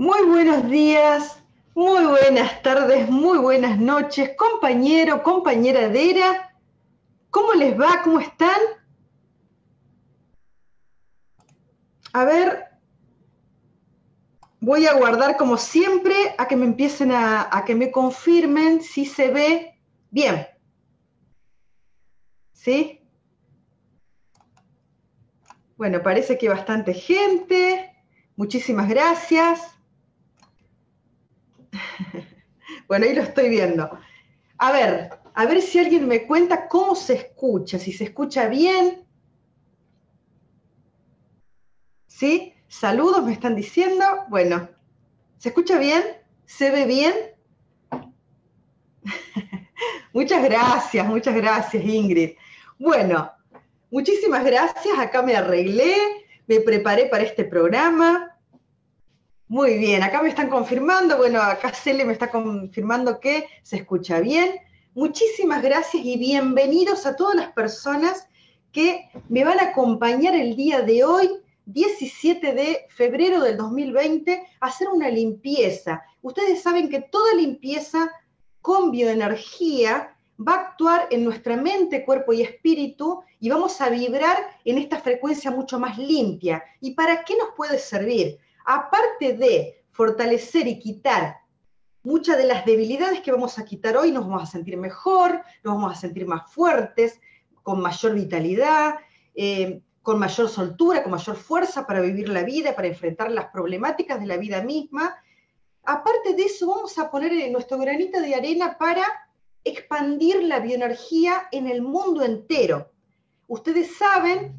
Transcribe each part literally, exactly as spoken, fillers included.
Muy buenos días, muy buenas tardes, muy buenas noches, compañero, compañera Dera. ¿Cómo les va? ¿Cómo están? A ver, voy a guardar como siempre a que me empiecen a, a que me confirmen si se ve bien. ¿Sí? Bueno, parece que bastante gente. Muchísimas gracias. Bueno, ahí lo estoy viendo. A ver, a ver si alguien me cuenta cómo se escucha, si se escucha bien. ¿Sí? Saludos, me están diciendo. Bueno, ¿se escucha bien? ¿Se ve bien? Muchas gracias, muchas gracias, Ingrid. Bueno, muchísimas gracias. Acá me arreglé, me preparé para este programa. Muy bien, acá me están confirmando. Bueno, acá Cele me está confirmando que se escucha bien. Muchísimas gracias y bienvenidos a todas las personas que me van a acompañar el día de hoy, diecisiete de febrero del dos mil veinte, a hacer una limpieza. Ustedes saben que toda limpieza con bioenergía va a actuar en nuestra mente, cuerpo y espíritu y vamos a vibrar en esta frecuencia mucho más limpia. ¿Y para qué nos puede servir? Aparte de fortalecer y quitar muchas de las debilidades que vamos a quitar hoy, nos vamos a sentir mejor, nos vamos a sentir más fuertes, con mayor vitalidad, eh, con mayor soltura, con mayor fuerza para vivir la vida, para enfrentar las problemáticas de la vida misma. Aparte de eso, vamos a poner nuestro granito de arena para expandir la bioenergía en el mundo entero. Ustedes saben,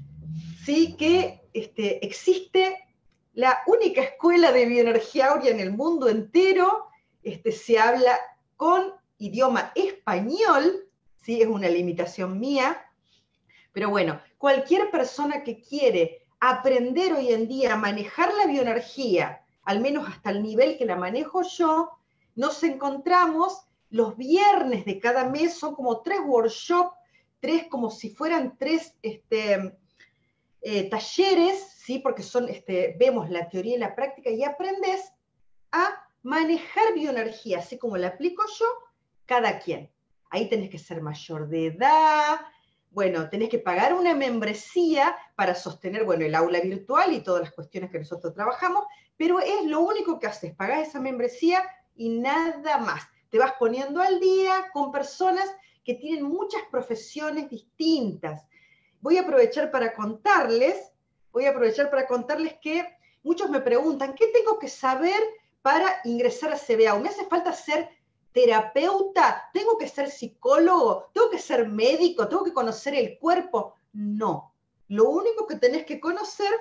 ¿sí?, que este, existe la única escuela de bioenergía áurea en el mundo entero. Este, se habla con idioma español, ¿sí? Es una limitación mía, pero bueno, cualquier persona que quiere aprender hoy en día a manejar la bioenergía, al menos hasta el nivel que la manejo yo, nos encontramos los viernes de cada mes, son como tres workshops, tres como si fueran tres este, eh, talleres, ¿sí? Porque son, este, vemos la teoría y la práctica y aprendes a manejar bioenergía, así como la aplico yo, cada quien. Ahí tenés que ser mayor de edad, bueno, tenés que pagar una membresía para sostener, bueno, el aula virtual y todas las cuestiones que nosotros trabajamos, pero es lo único que haces, pagás esa membresía y nada más. Te vas poniendo al día con personas que tienen muchas profesiones distintas. Voy a aprovechar para contarles, voy a aprovechar para contarles que muchos me preguntan, ¿qué tengo que saber para ingresar a C B A U? ¿Me hace falta ser terapeuta? ¿Tengo que ser psicólogo? ¿Tengo que ser médico? ¿Tengo que conocer el cuerpo? No. Lo único que tenés que conocer,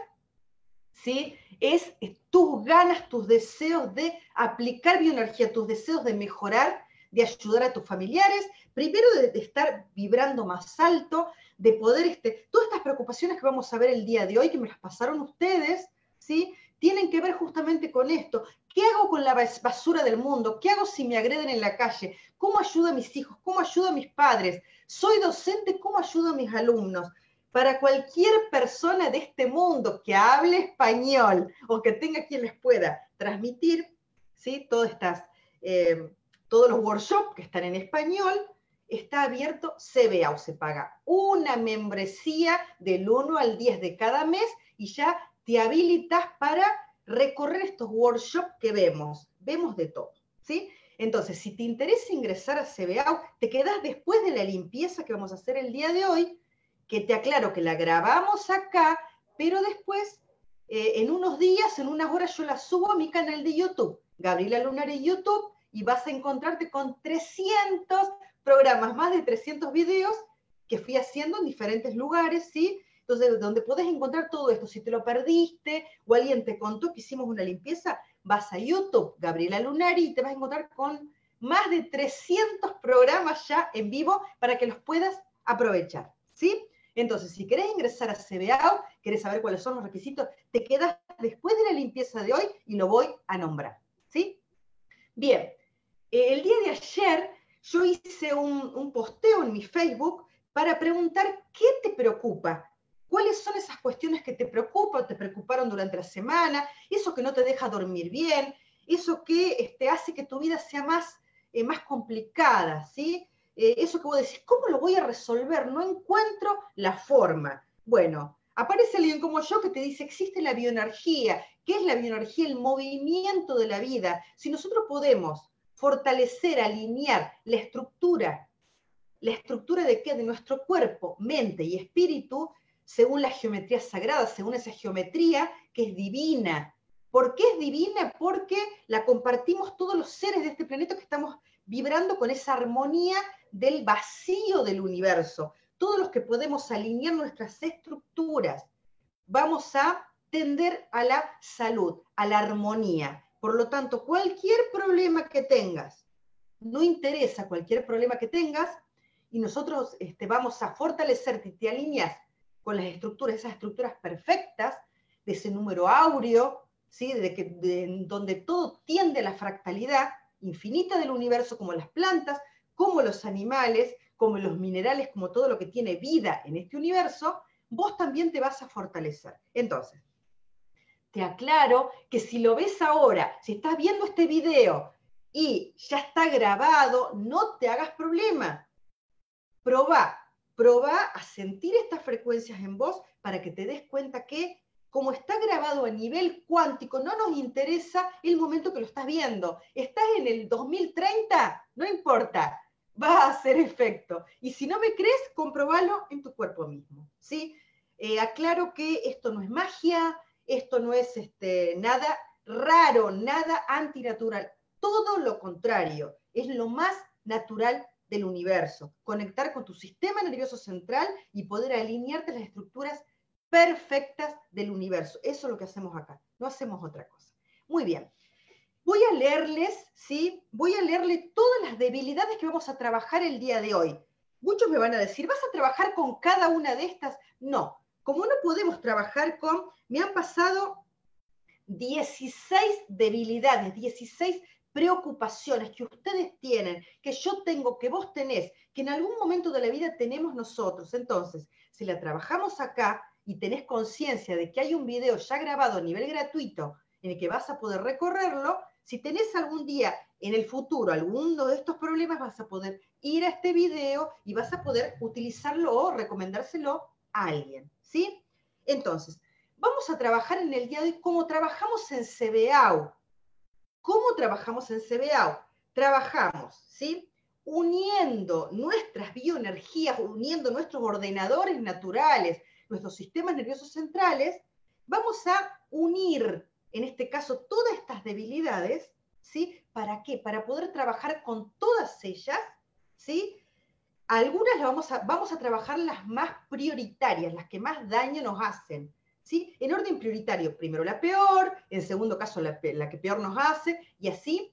¿sí?, es tus ganas, tus deseos de aplicar bioenergía, tus deseos de mejorar, de ayudar a tus familiares, primero de, de estar vibrando más alto, de poder, este, todas estas preocupaciones que vamos a ver el día de hoy, que me las pasaron ustedes, ¿sí?, tienen que ver justamente con esto. ¿Qué hago con la basura del mundo? ¿Qué hago si me agreden en la calle? ¿Cómo ayudo a mis hijos? ¿Cómo ayudo a mis padres? ¿Soy docente? ¿Cómo ayudo a mis alumnos? Para cualquier persona de este mundo que hable español o que tenga quien les pueda transmitir, ¿sí?, todas estas, eh, todos los workshops que están en español, está abierto C B A U. Se paga una membresía del uno al diez de cada mes y ya te habilitas para recorrer estos workshops que vemos. Vemos de todo, ¿sí? Entonces, si te interesa ingresar a C B A U, te quedás después de la limpieza que vamos a hacer el día de hoy, que te aclaro que la grabamos acá, pero después, eh, en unos días, en unas horas, yo la subo a mi canal de YouTube, Gabriela Lunari YouTube, y vas a encontrarte con trescientos programas, más de trescientos videos que fui haciendo en diferentes lugares, ¿sí? Entonces, donde podés encontrar todo esto. Si te lo perdiste o alguien te contó que hicimos una limpieza, vas a YouTube, Gabriela Lunari, y te vas a encontrar con más de trescientos programas ya en vivo para que los puedas aprovechar, ¿sí? Entonces, si querés ingresar a C B A U, querés saber cuáles son los requisitos, te quedas después de la limpieza de hoy y lo voy a nombrar, ¿sí? Bien, eh, el día de ayer yo hice un, un posteo en mi Facebook para preguntar qué te preocupa, ¿Cuáles son esas cuestiones que te preocupan, te preocuparon durante la semana? Eso que no te deja dormir bien, eso que este, hace que tu vida sea más, eh, más complicada, ¿sí? Eh, eso que vos decís, ¿cómo lo voy a resolver? No encuentro la forma. Bueno, aparece alguien como yo que te dice, existe la bioenergía. ¿Qué es la bioenergía? El movimiento de la vida. Si nosotros podemos fortalecer, alinear la estructura, la estructura de qué? De nuestro cuerpo, mente y espíritu, según la geometría sagrada, según esa geometría que es divina. ¿Por qué es divina? Porque la compartimos todos los seres de este planeta que estamos vibrando con esa armonía del vacío del universo. Todos los que podemos alinear nuestras estructuras, vamos a tender a la salud, a la armonía. Por lo tanto, cualquier problema que tengas, no interesa cualquier problema que tengas, y nosotros este, vamos a fortalecerte y te alineas con las estructuras, esas estructuras perfectas, de ese número áureo, ¿sí? de que, de, donde todo tiende a la fractalidad infinita del universo, como las plantas, como los animales, como los minerales, como todo lo que tiene vida en este universo, vos también te vas a fortalecer. Entonces, te aclaro que si lo ves ahora, si estás viendo este video y ya está grabado, no te hagas problema. Probá, probá a sentir estas frecuencias en vos para que te des cuenta que, como está grabado a nivel cuántico, no nos interesa el momento que lo estás viendo. ¿Estás en el dos mil treinta? No importa, va a hacer efecto. Y si no me crees, comprobalo en tu cuerpo mismo, ¿sí? Eh, aclaro que esto no es magia, esto no es este, nada raro, nada antinatural. Todo lo contrario, es lo más natural del universo. Conectar con tu sistema nervioso central y poder alinearte las estructuras perfectas del universo. Eso es lo que hacemos acá. No hacemos otra cosa. Muy bien. Voy a leerles, ¿sí? Voy a leerle todas las debilidades que vamos a trabajar el día de hoy. Muchos me van a decir, ¿vas a trabajar con cada una de estas? No. Como no podemos trabajar con, me han pasado dieciséis debilidades, dieciséis preocupaciones que ustedes tienen, que yo tengo, que vos tenés, que en algún momento de la vida tenemos nosotros. Entonces, si la trabajamos acá y tenés conciencia de que hay un video ya grabado a nivel gratuito en el que vas a poder recorrerlo, si tenés algún día en el futuro alguno de estos problemas, vas a poder ir a este video y vas a poder utilizarlo o recomendárselo a alguien, ¿sí? Entonces, vamos a trabajar en el día de hoy como trabajamos en C B A U. ¿Cómo trabajamos en C B A U? Trabajamos, ¿sí? Uniendo nuestras bioenergías, uniendo nuestros ordenadores naturales, nuestros sistemas nerviosos centrales, vamos a unir, en este caso, todas estas debilidades, ¿sí? ¿Para qué? Para poder trabajar con todas ellas, ¿sí? Algunas las vamos a, vamos a trabajar las más prioritarias, las que más daño nos hacen, ¿sí? En orden prioritario, primero la peor, en segundo caso la, la que peor nos hace, y así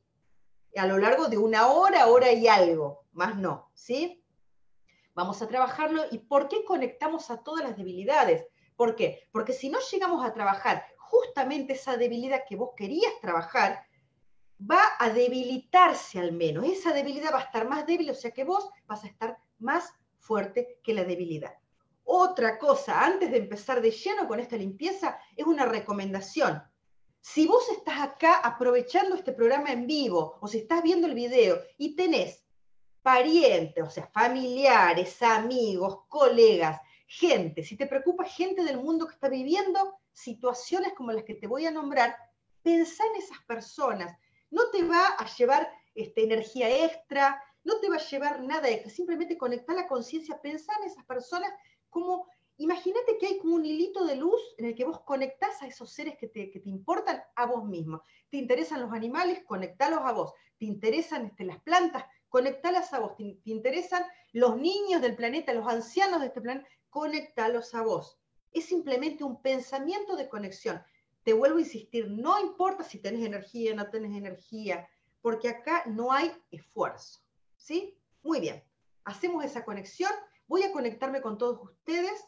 a lo largo de una hora, hora y algo, más no, ¿sí? Vamos a trabajarlo. ¿Y por qué conectamos a todas las debilidades? ¿Por qué? Porque si no llegamos a trabajar justamente esa debilidad que vos querías trabajar, va a debilitarse al menos. Esa debilidad va a estar más débil, o sea que vos vas a estar más fuerte que la debilidad. Otra cosa, antes de empezar de lleno con esta limpieza, es una recomendación. Si vos estás acá aprovechando este programa en vivo, o si estás viendo el video y tenés parientes, o sea, familiares, amigos, colegas, gente, si te preocupa gente del mundo que está viviendo situaciones como las que te voy a nombrar, pensá en esas personas. No te va a llevar este, energía extra, no te va a llevar nada extra, simplemente conectar la conciencia, pensá en esas personas como, imagínate que hay como un hilito de luz en el que vos conectás a esos seres que te, que te importan a vos mismo. ¿Te interesan los animales? Conectalos a vos. ¿Te interesan este, las plantas? Conectalas a vos. ¿Te, te interesan los niños del planeta, los ancianos de este planeta? Conectalos a vos. Es simplemente un pensamiento de conexión. Te vuelvo a insistir, no importa si tenés energía o no tenés energía, porque acá no hay esfuerzo, ¿sí? Muy bien, hacemos esa conexión. Voy a conectarme con todos ustedes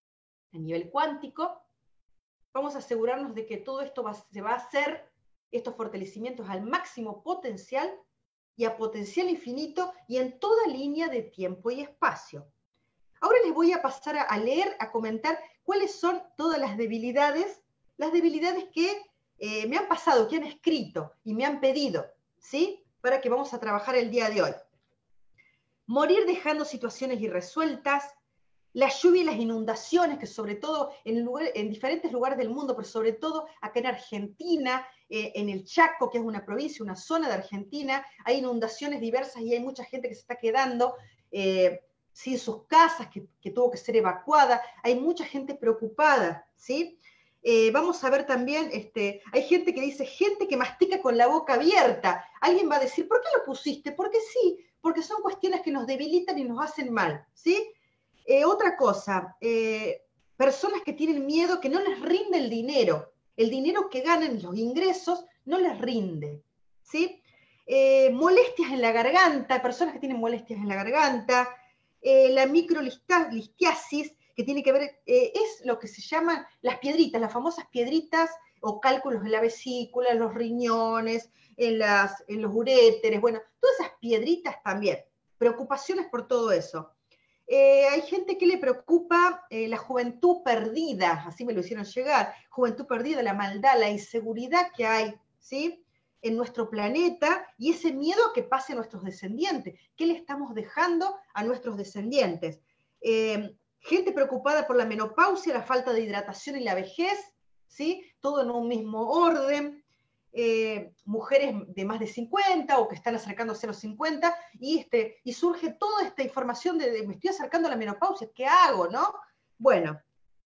a nivel cuántico. Vamos a asegurarnos de que todo esto va, se va a hacer, estos fortalecimientos al máximo potencial y a potencial infinito y en toda línea de tiempo y espacio. Ahora les voy a pasar a, a leer, a comentar cuáles son todas las debilidades, las debilidades que eh, me han pasado, que han escrito y me han pedido, ¿sí? Para que vamos a trabajar el día de hoy. Morir dejando situaciones irresueltas, la lluvia y las inundaciones, que sobre todo en, lugar, en diferentes lugares del mundo, pero sobre todo acá en Argentina, eh, en el Chaco, que es una provincia, una zona de Argentina, hay inundaciones diversas y hay mucha gente que se está quedando eh, sin sus casas, que, que tuvo que ser evacuada, hay mucha gente preocupada, ¿sí? Eh, vamos a ver también, este, hay gente que dice, gente que mastica con la boca abierta. Alguien va a decir, ¿por qué lo pusiste? Porque sí, porque son cuestiones que nos debilitan y nos hacen mal, ¿sí? Eh, otra cosa, eh, personas que tienen miedo, que no les rinde el dinero. El dinero que ganan, los ingresos, no les rinde, ¿sí? Eh, molestias en la garganta, personas que tienen molestias en la garganta, eh, la microlistiasis, que tiene que ver, eh, es lo que se llaman las piedritas, las famosas piedritas o cálculos en la vesícula, en los riñones, en, las, en los uréteres, bueno, todas esas piedritas también, preocupaciones por todo eso. Eh, hay gente que le preocupa eh, la juventud perdida, así me lo hicieron llegar, juventud perdida, la maldad, la inseguridad que hay, ¿sí? En nuestro planeta y ese miedo a que pase a nuestros descendientes. ¿Qué le estamos dejando a nuestros descendientes? Eh, gente preocupada por la menopausia, la falta de hidratación y la vejez, ¿sí? Todo en un mismo orden. Eh, mujeres de más de cincuenta o que están acercándose a los cincuenta y, este, y surge toda esta información de, de me estoy acercando a la menopausia, ¿qué hago, no? Bueno,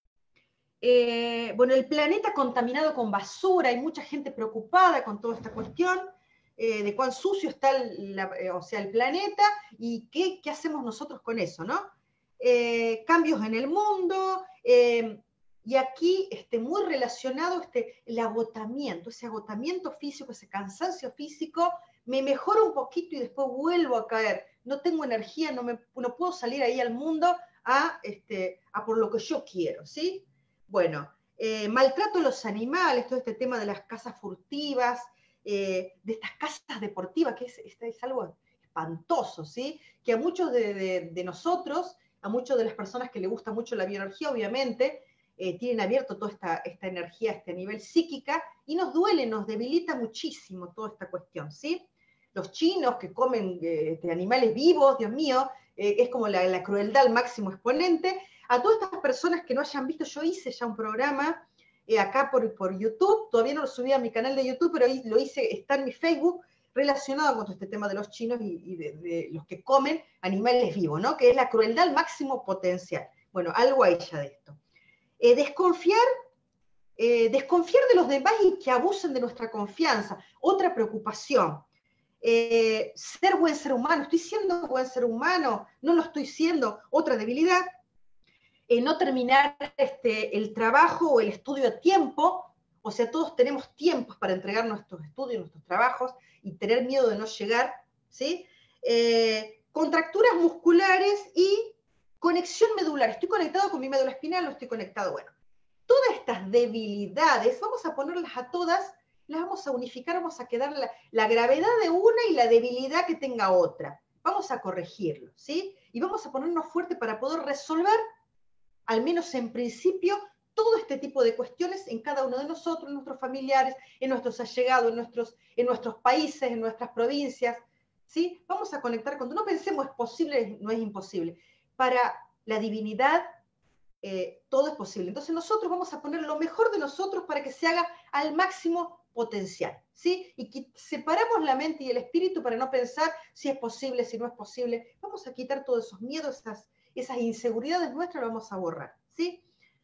eh, bueno, el planeta contaminado con basura, hay mucha gente preocupada con toda esta cuestión eh, de cuán sucio está el, la, eh, o sea, el planeta y qué, qué hacemos nosotros con eso, ¿no? Eh, cambios en el mundo, eh, y aquí este, muy relacionado este, el agotamiento, ese agotamiento físico, ese cansancio físico, me mejora un poquito y después vuelvo a caer. No tengo energía, no, me, no puedo salir ahí al mundo a, este, a por lo que yo quiero, ¿sí? Bueno, eh, maltrato a los animales, todo este tema de las casas furtivas, eh, de estas casas deportivas, que es, es algo espantoso, ¿sí? Que a muchos de, de, de nosotros, a muchas de las personas que les gusta mucho la bioenergía, obviamente, eh, tienen abierto toda esta, esta energía a este nivel psíquica y nos duele, nos debilita muchísimo toda esta cuestión, ¿sí? Los chinos que comen eh, animales vivos, Dios mío, eh, es como la, la crueldad al máximo exponente. A todas estas personas que no hayan visto, yo hice ya un programa eh, acá por, por YouTube, todavía no lo subí a mi canal de YouTube, pero lo hice, está en mi Facebook, relacionado con todo este tema de los chinos y, y de, de los que comen animales vivos, ¿no? Que es la crueldad al máximo potencial. Bueno, algo hay ya de esto. Eh, desconfiar, eh, desconfiar de los demás y que abusen de nuestra confianza. Otra preocupación. Eh, ser buen ser humano. ¿Estoy siendo buen ser humano? ¿No lo estoy siendo? Otra debilidad. Eh, no terminar este, el trabajo o el estudio a tiempo. O sea, todos tenemos tiempos para entregar nuestros estudios, nuestros trabajos y tener miedo de no llegar, ¿sí? Eh, contracturas musculares y conexión medular. ¿Estoy conectado con mi médula espinal? ¿No estoy conectado? Bueno, todas estas debilidades, vamos a ponerlas a todas, las vamos a unificar, vamos a quedar la, la gravedad de una y la debilidad que tenga otra. Vamos a corregirlo, ¿sí? Y vamos a ponernos fuerte para poder resolver, al menos en principio, todo este tipo de cuestiones en cada uno de nosotros, en nuestros familiares, en nuestros allegados, en nuestros, en nuestros países, en nuestras provincias, ¿sí? Vamos a conectar con, no pensemos es posible, no es imposible. Para la divinidad, eh, todo es posible. Entonces nosotros vamos a poner lo mejor de nosotros para que se haga al máximo potencial, ¿sí? Y que separamos la mente y el espíritu para no pensar si es posible, si no es posible. Vamos a quitar todos esos miedos, esas, esas inseguridades nuestras, las vamos a borrar, ¿sí?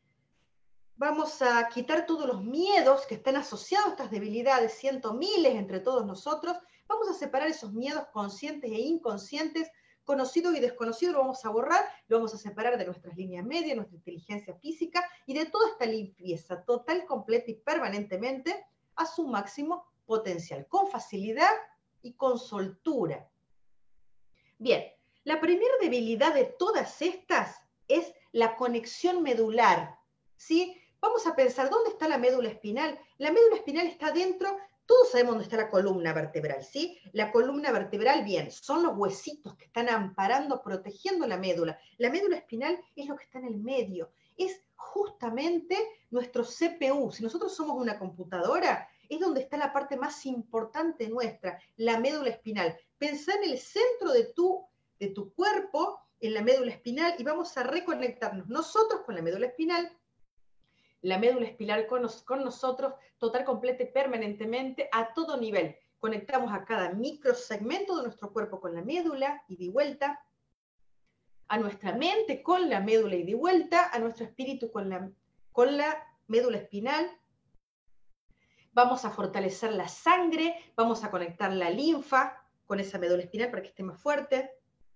Vamos a quitar todos los miedos que están asociados a estas debilidades, cientos, miles entre todos nosotros. Vamos a separar esos miedos conscientes e inconscientes, conocidos y desconocidos, lo vamos a borrar, lo vamos a separar de nuestras líneas medias, nuestra inteligencia física y de toda esta limpieza total, completa y permanentemente a su máximo potencial, con facilidad y con soltura. Bien, la primera debilidad de todas estas es la conexión medular, ¿sí? Vamos a pensar, ¿dónde está la médula espinal? La médula espinal está dentro, todos sabemos dónde está la columna vertebral, ¿sí? La columna vertebral, bien, son los huesitos que están amparando, protegiendo la médula. La médula espinal es lo que está en el medio, es justamente nuestro C P U. Si nosotros somos una computadora, es donde está la parte más importante nuestra, la médula espinal. Pensá en el centro de tu, de tu cuerpo, en la médula espinal, y vamos a reconectarnos nosotros con la médula espinal, la médula espinal con, nos, con nosotros, total, completa y permanentemente, a todo nivel. Conectamos a cada microsegmento de nuestro cuerpo con la médula, y de vuelta, a nuestra mente con la médula y de vuelta, a nuestro espíritu con la, con la médula espinal. Vamos a fortalecer la sangre, vamos a conectar la linfa con esa médula espinal para que esté más fuerte.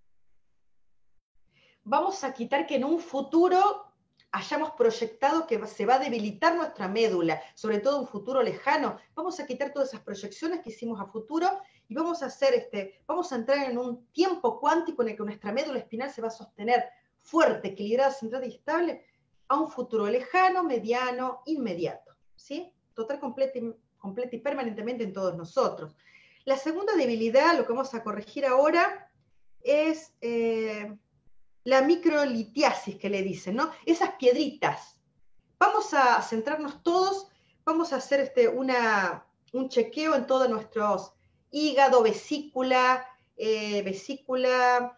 Vamos a quitar que en un futuro hayamos proyectado que se va a debilitar nuestra médula, sobre todo en un futuro lejano. Vamos a quitar todas esas proyecciones que hicimos a futuro y vamos a hacer este, vamos a entrar en un tiempo cuántico en el que nuestra médula espinal se va a sostener fuerte, equilibrada, centrada y estable a un futuro lejano, mediano, inmediato, ¿sí? Total, completa y, completa y permanentemente en todos nosotros. La segunda debilidad, lo que vamos a corregir ahora, es eh, la microlitiasis que le dicen, ¿no? Esas piedritas. Vamos a centrarnos todos, vamos a hacer este, una, un chequeo en todos nuestros hígado, vesícula, eh, vesícula,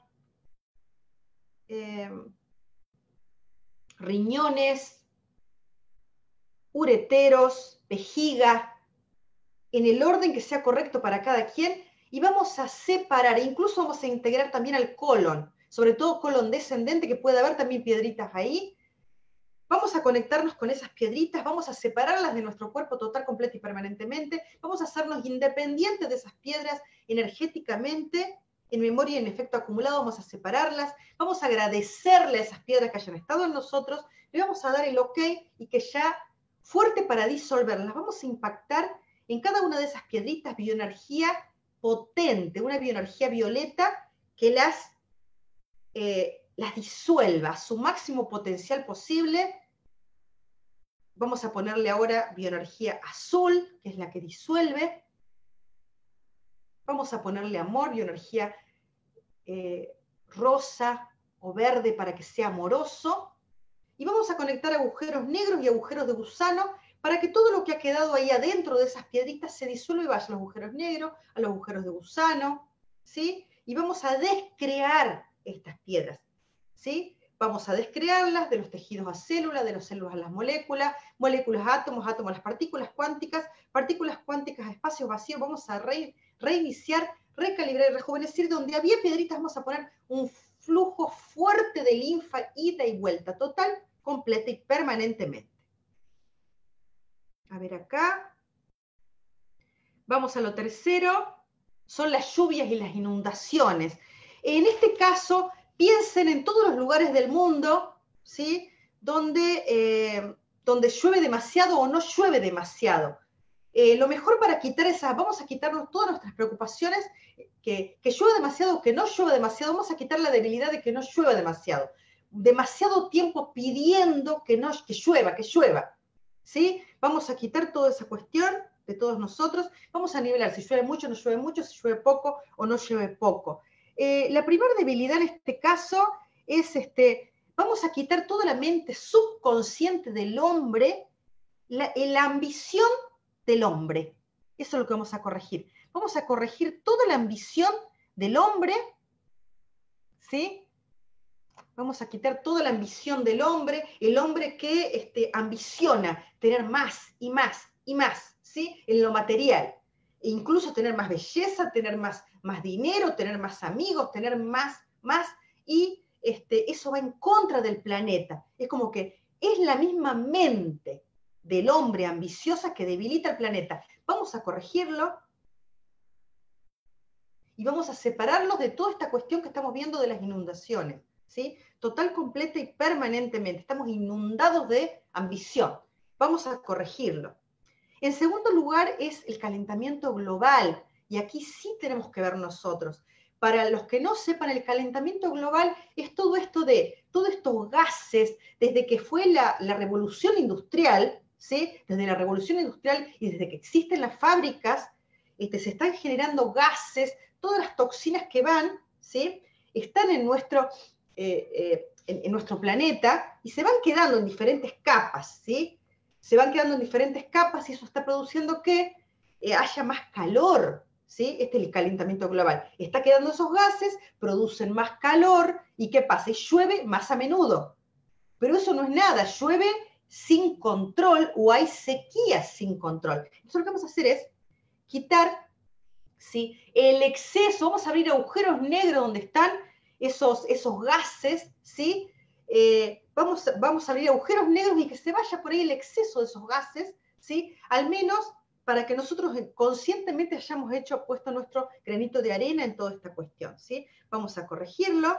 eh, riñones, ureteros, vejiga, en el orden que sea correcto para cada quien, y vamos a separar, incluso vamos a integrar también al colon, sobre todo colon descendente, que puede haber también piedritas ahí. Vamos a conectarnos con esas piedritas, vamos a separarlas de nuestro cuerpo total, completo y permanentemente, vamos a hacernos independientes de esas piedras energéticamente, en memoria y en efecto acumulado, vamos a separarlas, vamos a agradecerle a esas piedras que hayan estado en nosotros, le vamos a dar el ok y que ya fuerte para disolverlas, vamos a impactar en cada una de esas piedritas bioenergía potente, una bioenergía violeta que las, eh, las disuelva a su máximo potencial posible. Vamos a ponerle ahora bioenergía azul, que es la que disuelve. Vamos a ponerle amor, bioenergía eh, rosa o verde para que sea amoroso. Y vamos a conectar agujeros negros y agujeros de gusano para que todo lo que ha quedado ahí adentro de esas piedritas se disuelva y vaya a los agujeros negros, a los agujeros de gusano, ¿sí? Y vamos a descrear estas piedras, ¿sí? Vamos a descrearlas de los tejidos a células, de las células a las moléculas, moléculas a átomos, átomos a las partículas cuánticas, partículas cuánticas a espacios vacíos. Vamos a re, reiniciar, recalibrar y rejuvenecer. Donde había piedritas vamos a poner un flujo fuerte de linfa, ida y vuelta, total, completa y permanentemente. A ver acá. Vamos a lo tercero, son las lluvias y las inundaciones. En este caso, piensen en todos los lugares del mundo, ¿sí? Donde, eh, donde llueve demasiado o no llueve demasiado. Eh, lo mejor para quitar esas, vamos a quitarnos todas nuestras preocupaciones, que, que llueve demasiado o que no llueve demasiado, vamos a quitar la debilidad de que no llueva demasiado. Demasiado tiempo pidiendo que, no, que llueva, que llueva, ¿sí? Vamos a quitar toda esa cuestión de todos nosotros, vamos a nivelar si llueve mucho, no llueve mucho, si llueve poco o no llueve poco. Eh, la primera debilidad en este caso es, este, vamos a quitar toda la mente subconsciente del hombre, la, la ambición del hombre. Eso es lo que vamos a corregir. Vamos a corregir toda la ambición del hombre, ¿sí? Vamos a quitar toda la ambición del hombre, el hombre que este, ambiciona tener más y más y más, ¿sí? En lo material. E incluso tener más belleza, tener más, más dinero, tener más amigos, tener más, más, y este, eso va en contra del planeta. Es como que es la misma mente del hombre ambiciosa que debilita el planeta. Vamos a corregirlo y vamos a separarlos de toda esta cuestión que estamos viendo de las inundaciones, ¿sí? Total, completa y permanentemente. Estamos inundados de ambición. Vamos a corregirlo. En segundo lugar es el calentamiento global, y aquí sí tenemos que ver nosotros. Para los que no sepan, el calentamiento global es todo esto de, todos estos gases, desde que fue la, la revolución industrial, ¿sí? Desde la revolución industrial y desde que existen las fábricas, este, se están generando gases, todas las toxinas que van, ¿sí? Están en nuestro, eh, eh, en, en nuestro planeta y se van quedando en diferentes capas, ¿sí? Se van quedando en diferentes capas y eso está produciendo que eh, haya más calor, ¿sí? Este es el calentamiento global. Está quedando esos gases, producen más calor, ¿y qué pasa? Y llueve más a menudo. Pero eso no es nada, llueve sin control o hay sequías sin control. Entonces lo que vamos a hacer es quitar, ¿sí?, el exceso, vamos a abrir agujeros negros donde están esos, esos gases, ¿sí? Eh, vamos, vamos a abrir agujeros negros y que se vaya por ahí el exceso de esos gases, ¿sí? Al menos para que nosotros conscientemente hayamos hecho, puesto nuestro granito de arena en toda esta cuestión, ¿sí? Vamos a corregirlo.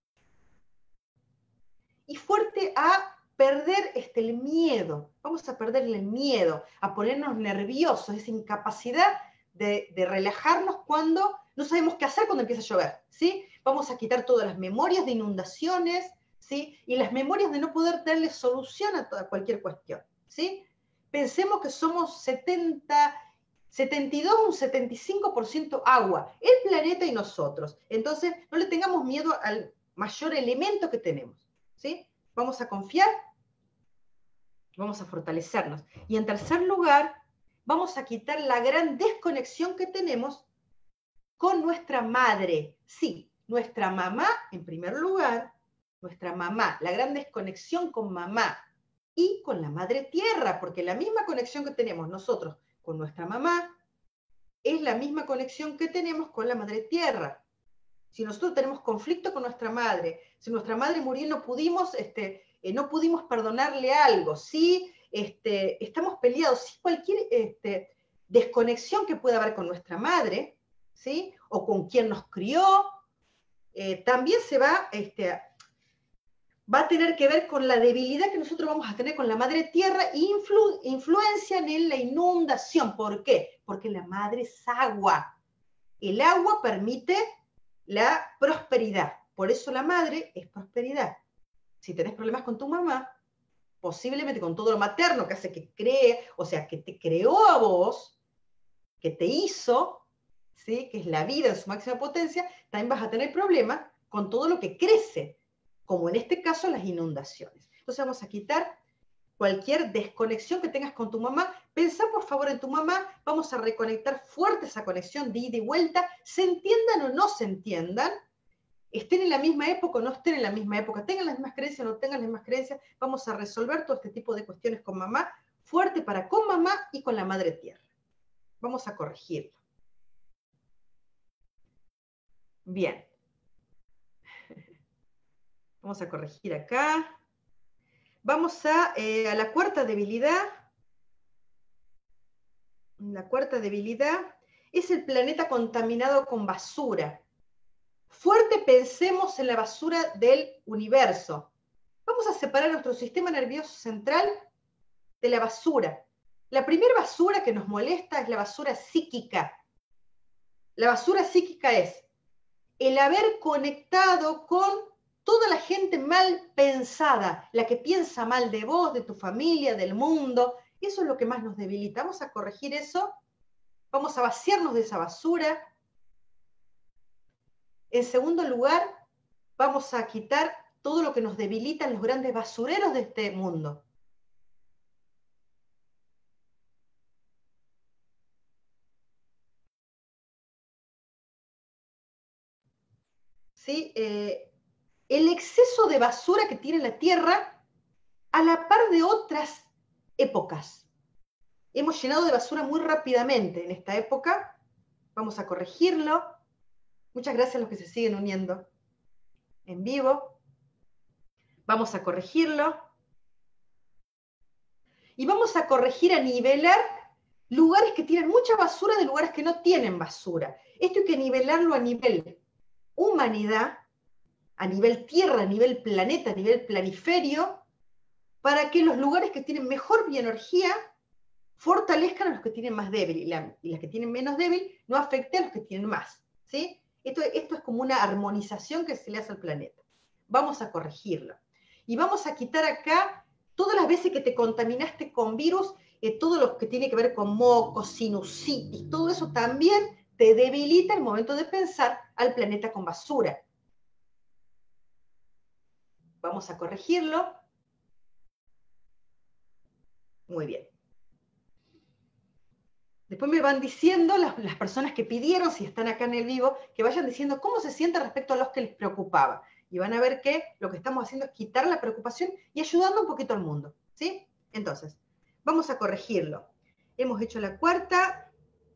Y fuerte a perder este, el miedo, vamos a perder el miedo, a ponernos nerviosos, esa incapacidad de, de relajarnos cuando no sabemos qué hacer cuando empieza a llover, ¿sí? Vamos a quitar todas las memorias de inundaciones, ¿sí? Y las memorias de no poder darle solución a toda, cualquier cuestión, ¿sí? Pensemos que somos setenta, setenta y dos, un setenta y cinco por ciento agua, el planeta y nosotros. Entonces, no le tengamos miedo al mayor elemento que tenemos, ¿sí? Vamos a confiar, vamos a fortalecernos. Y en tercer lugar, vamos a quitar la gran desconexión que tenemos con nuestra madre. Sí, nuestra mamá, en primer lugar, nuestra mamá, la gran desconexión con mamá y con la madre tierra, porque la misma conexión que tenemos nosotros con nuestra mamá es la misma conexión que tenemos con la madre tierra. Si nosotros tenemos conflicto con nuestra madre, si nuestra madre murió y no pudimos, este, eh, no pudimos perdonarle algo, si este, estamos peleados, si cualquier este, desconexión que pueda haber con nuestra madre, ¿sí? O con quien nos crió, eh, también se va, este, va a tener que ver con la debilidad que nosotros vamos a tener con la madre tierra e influ, influencian en la inundación. ¿Por qué? Porque la madre es agua. El agua permite la prosperidad. Por eso la madre es prosperidad. Si tenés problemas con tu mamá, posiblemente con todo lo materno que hace que cree, o sea, que te creó a vos, que te hizo, ¿sí?, que es la vida en su máxima potencia, también vas a tener problemas con todo lo que crece, como en este caso las inundaciones. Entonces vamos a quitar cualquier desconexión que tengas con tu mamá. Pensá por favor en tu mamá, vamos a reconectar fuerte esa conexión de ida y vuelta, se entiendan o no se entiendan, estén en la misma época o no estén en la misma época, tengan las mismas creencias o no tengan las mismas creencias, vamos a resolver todo este tipo de cuestiones con mamá, fuerte para con mamá y con la madre tierra. Vamos a corregirlo. Bien. Vamos a corregir acá. Vamos a, eh, a la cuarta debilidad. La cuarta debilidad es el planeta contaminado con basura. Fuerte pensemos en la basura del universo. Vamos a separar nuestro sistema nervioso central de la basura. La primera basura que nos molesta es la basura psíquica. La basura psíquica es el haber conectado con toda la gente mal pensada, la que piensa mal de vos, de tu familia, del mundo. Eso es lo que más nos debilita. Vamos a corregir eso. Vamos a vaciarnos de esa basura. En segundo lugar, vamos a quitar todo lo que nos debilita en los grandes basureros de este mundo. ¿Sí? Eh, el exceso de basura que tiene la Tierra a la par de otras épocas. Hemos llenado de basura muy rápidamente en esta época. Vamos a corregirlo. Muchas gracias a los que se siguen uniendo en vivo. Vamos a corregirlo. Y vamos a corregir, a nivelar lugares que tienen mucha basura de lugares que no tienen basura. Esto hay que nivelarlo a nivel humanidad, a nivel tierra, a nivel planeta, a nivel planiferio, para que los lugares que tienen mejor bioenergía fortalezcan a los que tienen más débil y, la, y las que tienen menos débil no afecten a los que tienen más, ¿sí? Esto, esto es como una armonización que se le hace al planeta. Vamos a corregirlo. Y vamos a quitar acá todas las veces que te contaminaste con virus, eh, todo lo que tiene que ver con mocos, sinusitis, todo eso también te debilita el momento de pensar al planeta con basura. Vamos a corregirlo. Muy bien. Después me van diciendo las, las personas que pidieron, si están acá en el vivo, que vayan diciendo cómo se sienten respecto a los que les preocupaba. Y van a ver que lo que estamos haciendo es quitar la preocupación y ayudando un poquito al mundo, ¿sí? Entonces, vamos a corregirlo. Hemos hecho la cuarta.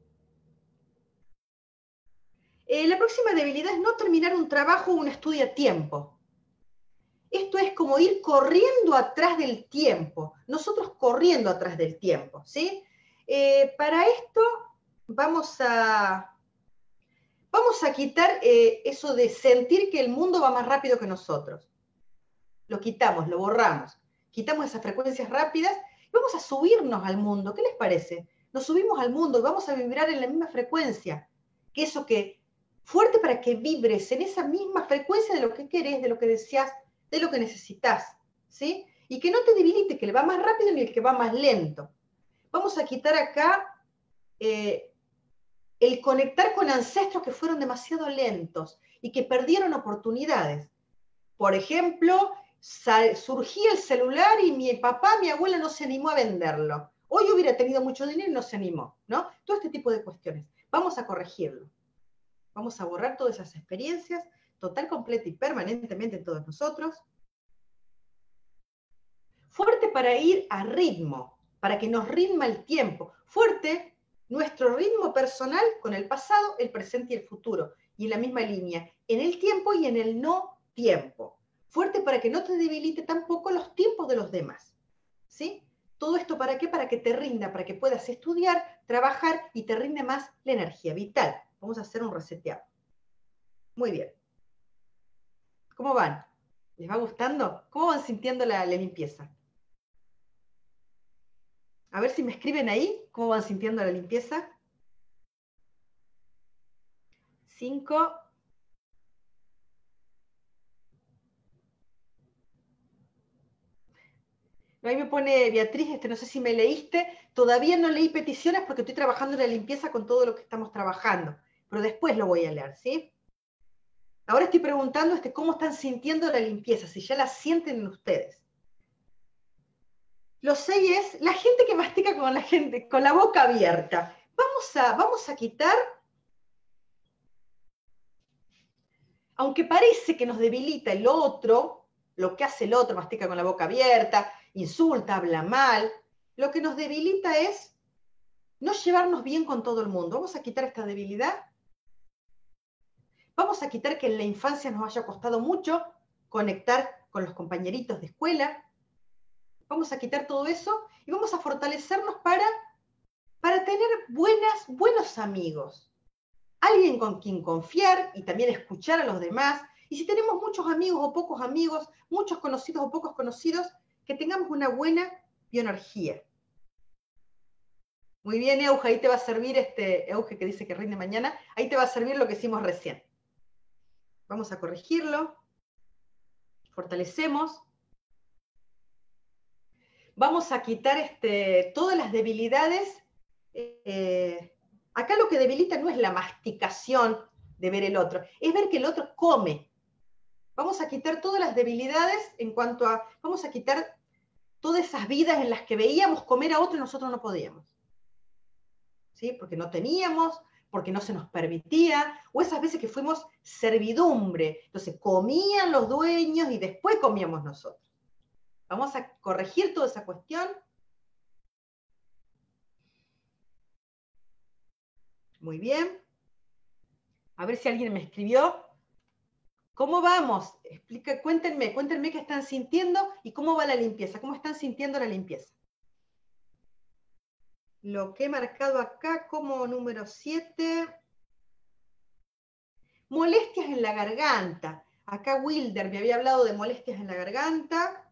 Eh, la próxima debilidad es no terminar un trabajo o un estudio a tiempo. Esto es como ir corriendo atrás del tiempo, nosotros corriendo atrás del tiempo, ¿sí? Eh, para esto vamos a, vamos a quitar eh, eso de sentir que el mundo va más rápido que nosotros. Lo quitamos, lo borramos, quitamos esas frecuencias rápidas y vamos a subirnos al mundo. ¿Qué les parece? Nos subimos al mundo y vamos a vibrar en la misma frecuencia, que eso que, fuerte para que vibres en esa misma frecuencia de lo que querés, de lo que deseas, de lo que necesitas, ¿sí? Y que no te debilite, que le va más rápido ni el que va más lento. Vamos a quitar acá eh, el conectar con ancestros que fueron demasiado lentos y que perdieron oportunidades. Por ejemplo, surgía el celular y mi papá, mi abuela no se animó a venderlo. Hoy hubiera tenido mucho dinero y no se animó, ¿no? Todo este tipo de cuestiones. Vamos a corregirlo. Vamos a borrar todas esas experiencias, total, completa y permanentemente en todos nosotros. Fuerte para ir a ritmo, para que nos ritma el tiempo. Fuerte, nuestro ritmo personal con el pasado, el presente y el futuro. Y en la misma línea, en el tiempo y en el no tiempo. Fuerte para que no te debilite tampoco los tiempos de los demás. ¿Sí? ¿Todo esto para qué? Para que te rinda, para que puedas estudiar, trabajar y te rinde más la energía vital. Vamos a hacer un reseteado. Muy bien. ¿Cómo van? ¿Les va gustando? ¿Cómo van sintiendo la, la limpieza? A ver si me escriben ahí, ¿cómo van sintiendo la limpieza? Cinco. Ahí me pone Beatriz, este, no sé si me leíste, todavía no leí peticiones porque estoy trabajando en la limpieza con todo lo que estamos trabajando, pero después lo voy a leer, ¿sí? Ahora estoy preguntando este, cómo están sintiendo la limpieza, si ya la sienten en ustedes. Lo seis es la gente que mastica con la gente, con la boca abierta. Vamos a, vamos a quitar, aunque parece que nos debilita el otro, lo que hace el otro, mastica con la boca abierta, insulta, habla mal, lo que nos debilita es no llevarnos bien con todo el mundo. Vamos a quitar esta debilidad. Vamos a quitar que en la infancia nos haya costado mucho conectar con los compañeritos de escuela. Vamos a quitar todo eso y vamos a fortalecernos para, para tener buenas, buenos amigos. Alguien con quien confiar y también escuchar a los demás. Y si tenemos muchos amigos o pocos amigos, muchos conocidos o pocos conocidos, que tengamos una buena bioenergía. Muy bien, Euge, ahí te va a servir este, Euge que dice que rinde mañana, ahí te va a servir lo que hicimos recién. Vamos a corregirlo. Fortalecemos. Vamos a quitar este, todas las debilidades. Eh, acá lo que debilita no es la masticación de ver el otro, es ver que el otro come. Vamos a quitar todas las debilidades en cuanto a, vamos a quitar todas esas vidas en las que veíamos comer a otro y nosotros no podíamos. ¿Sí? Porque no teníamos, porque no se nos permitía, o esas veces que fuimos servidumbre. Entonces comían los dueños y después comíamos nosotros. Vamos a corregir toda esa cuestión. Muy bien. A ver si alguien me escribió. ¿Cómo vamos? Explica, cuéntenme, cuéntenme qué están sintiendo y cómo va la limpieza. ¿Cómo están sintiendo la limpieza? Lo que he marcado acá como número siete. Molestias en la garganta. Acá Wilder me había hablado de molestias en la garganta.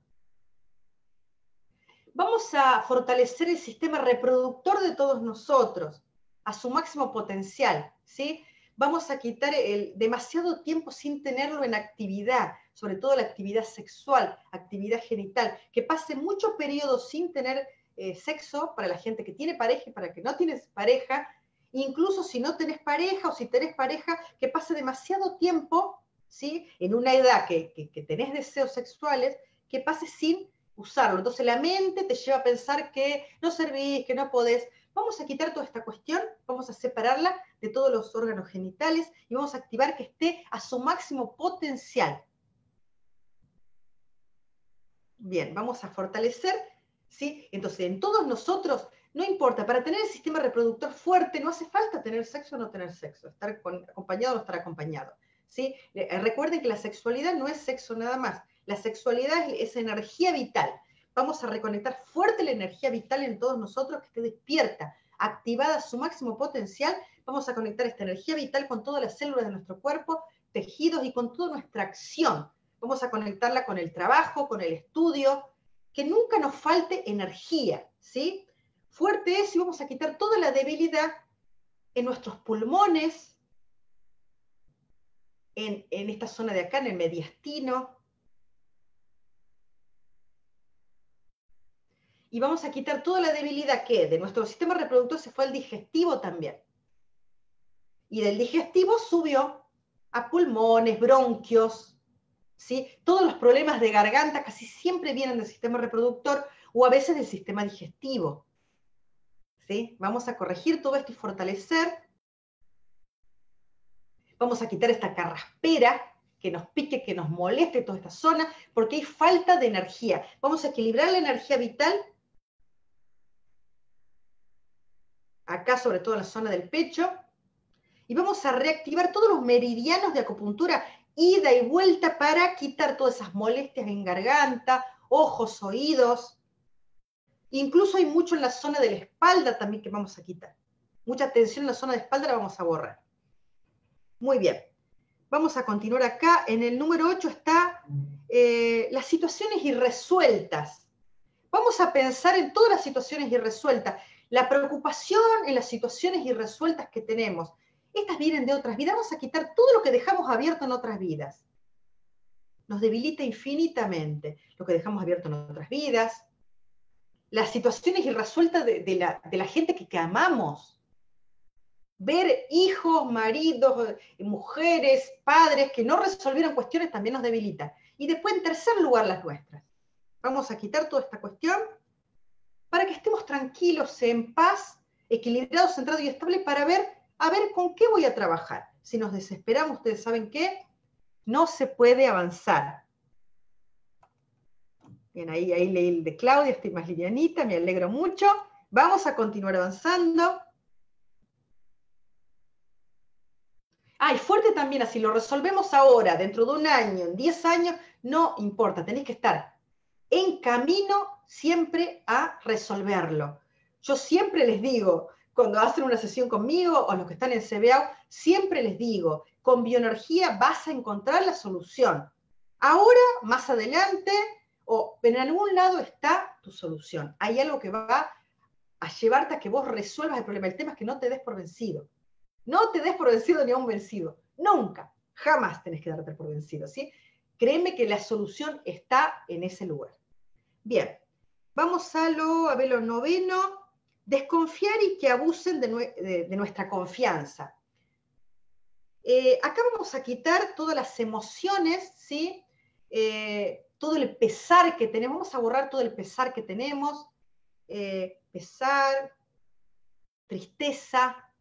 Vamos a fortalecer el sistema reproductor de todos nosotros a su máximo potencial, ¿sí? Vamos a quitar el demasiado tiempo sin tenerlo en actividad, sobre todo la actividad sexual, actividad genital, que pase mucho periodo sin tener eh, sexo para la gente que tiene pareja y para que no tienes pareja, incluso si no tenés pareja o si tenés pareja, que pase demasiado tiempo ¿sí? En una edad que, que, que tenés deseos sexuales, que pases sin usarlo. Entonces la mente te lleva a pensar que no servís, que no podés. Vamos a quitar toda esta cuestión, vamos a separarla de todos los órganos genitales y vamos a activar que esté a su máximo potencial. Bien, vamos a fortalecer, ¿sí? Entonces, en todos nosotros, no importa, para tener el sistema reproductor fuerte no hace falta tener sexo o no tener sexo, estar con, acompañado o no estar acompañado, ¿sí? Recuerden que la sexualidad no es sexo nada más, la sexualidad es, es energía vital. Vamos a reconectar fuerte la energía vital en todos nosotros, que esté despierta, activada a su máximo potencial. Vamos a conectar esta energía vital con todas las células de nuestro cuerpo, tejidos y con toda nuestra acción. Vamos a conectarla con el trabajo, con el estudio, que nunca nos falte energía, ¿sí? Fuerte es y vamos a quitar toda la debilidad en nuestros pulmones, en, en esta zona de acá, en el mediastino. Y vamos a quitar toda la debilidad que de nuestro sistema reproductor se fue al digestivo también. Y del digestivo subió a pulmones, bronquios, ¿sí? Todos los problemas de garganta casi siempre vienen del sistema reproductor o a veces del sistema digestivo, ¿sí? Vamos a corregir todo esto y fortalecer. Vamos a quitar esta carraspera que nos pique, que nos moleste toda esta zona, porque hay falta de energía. Vamos a equilibrar la energía vital, acá sobre todo en la zona del pecho, y vamos a reactivar todos los meridianos de acupuntura, ida y vuelta para quitar todas esas molestias en garganta, ojos, oídos. Incluso hay mucho en la zona de la espalda también que vamos a quitar. Mucha tensión en la zona de espalda la vamos a borrar. Muy bien. Vamos a continuar acá. En el número ocho está eh, las situaciones irresueltas. Vamos a pensar en todas las situaciones irresueltas. La preocupación en las situaciones irresueltas que tenemos. Estas vienen de otras vidas. Vamos a quitar todo lo que dejamos abierto en otras vidas. Nos debilita infinitamente lo que dejamos abierto en otras vidas. Las situaciones irresueltas de, de, la, de la gente que, que amamos. Ver hijos, maridos, mujeres, padres que no resolvieron cuestiones también nos debilita. Y después, en tercer lugar, las nuestras. Vamos a quitar toda esta cuestión para que estemos tranquilos, en paz, equilibrados, centrados y estables para ver, a ver con qué voy a trabajar. Si nos desesperamos, ustedes saben que no se puede avanzar. Bien, ahí, ahí leí el de Claudia, estoy más livianita, me alegro mucho. Vamos a continuar avanzando. Ah, y fuerte también, así lo resolvemos ahora, dentro de un año, en diez años, no importa, tenéis que estar en camino siempre a resolverlo. Yo siempre les digo, cuando hacen una sesión conmigo o los que están en C B A U, siempre les digo, con bioenergía vas a encontrar la solución. Ahora, más adelante, o en algún lado está tu solución. Hay algo que va a llevarte a que vos resuelvas el problema. El tema es que no te des por vencido. No te des por vencido ni a un vencido. Nunca. Jamás tenés que darte por vencido, ¿sí? Créeme que la solución está en ese lugar. Bien. Vamos a lo, a ver lo noveno. Desconfiar y que abusen de, de, de nuestra confianza. Eh, acá vamos a quitar todas las emociones, ¿sí? Eh, todo el pesar que tenemos. Vamos a borrar todo el pesar que tenemos. Eh, pesar, tristeza,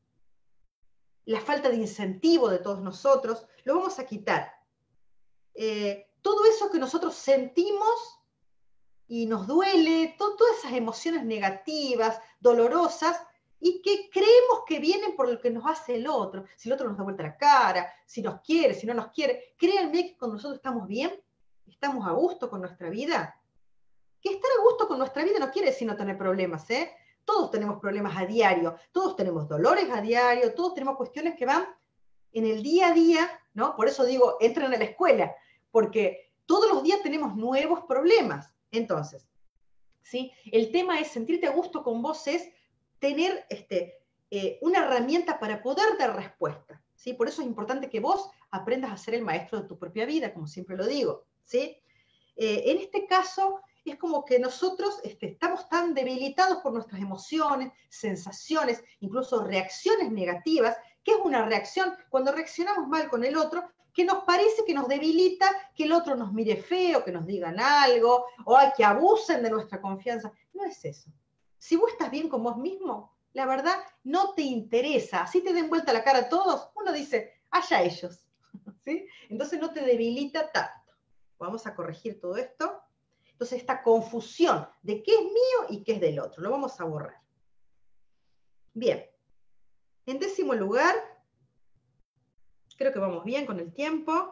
la falta de incentivo de todos nosotros, lo vamos a quitar. Eh, todo eso que nosotros sentimos y nos duele, to todas esas emociones negativas, dolorosas, y que creemos que vienen por lo que nos hace el otro. Si el otro nos da vuelta la cara, si nos quiere, si no nos quiere. Créanme que cuando nosotros estamos bien, estamos a gusto con nuestra vida. Que estar a gusto con nuestra vida no quiere decir no tener problemas, ¿eh? Todos tenemos problemas a diario, todos tenemos dolores a diario, todos tenemos cuestiones que van en el día a día, ¿no? Por eso digo, entren a la escuela, porque todos los días tenemos nuevos problemas. Entonces, ¿sí? El tema es sentirte a gusto con vos, es tener este, eh, una herramienta para poder dar respuesta, ¿sí? Por eso es importante que vos aprendas a ser el maestro de tu propia vida, como siempre lo digo, ¿sí? Eh, en este caso, es como que nosotros este, estamos tan debilitados por nuestras emociones, sensaciones, incluso reacciones negativas. ¿Qué es una reacción? Cuando reaccionamos mal con el otro, que nos parece que nos debilita que el otro nos mire feo, que nos digan algo, o hay que abusen de nuestra confianza. No es eso. Si vos estás bien con vos mismo, la verdad no te interesa. Así te den vuelta la cara a todos, uno dice, allá ellos. ¿Sí? Entonces no te debilita tanto. Vamos a corregir todo esto. Entonces esta confusión de qué es mío y qué es del otro, lo vamos a borrar. Bien. En décimo lugar, creo que vamos bien con el tiempo.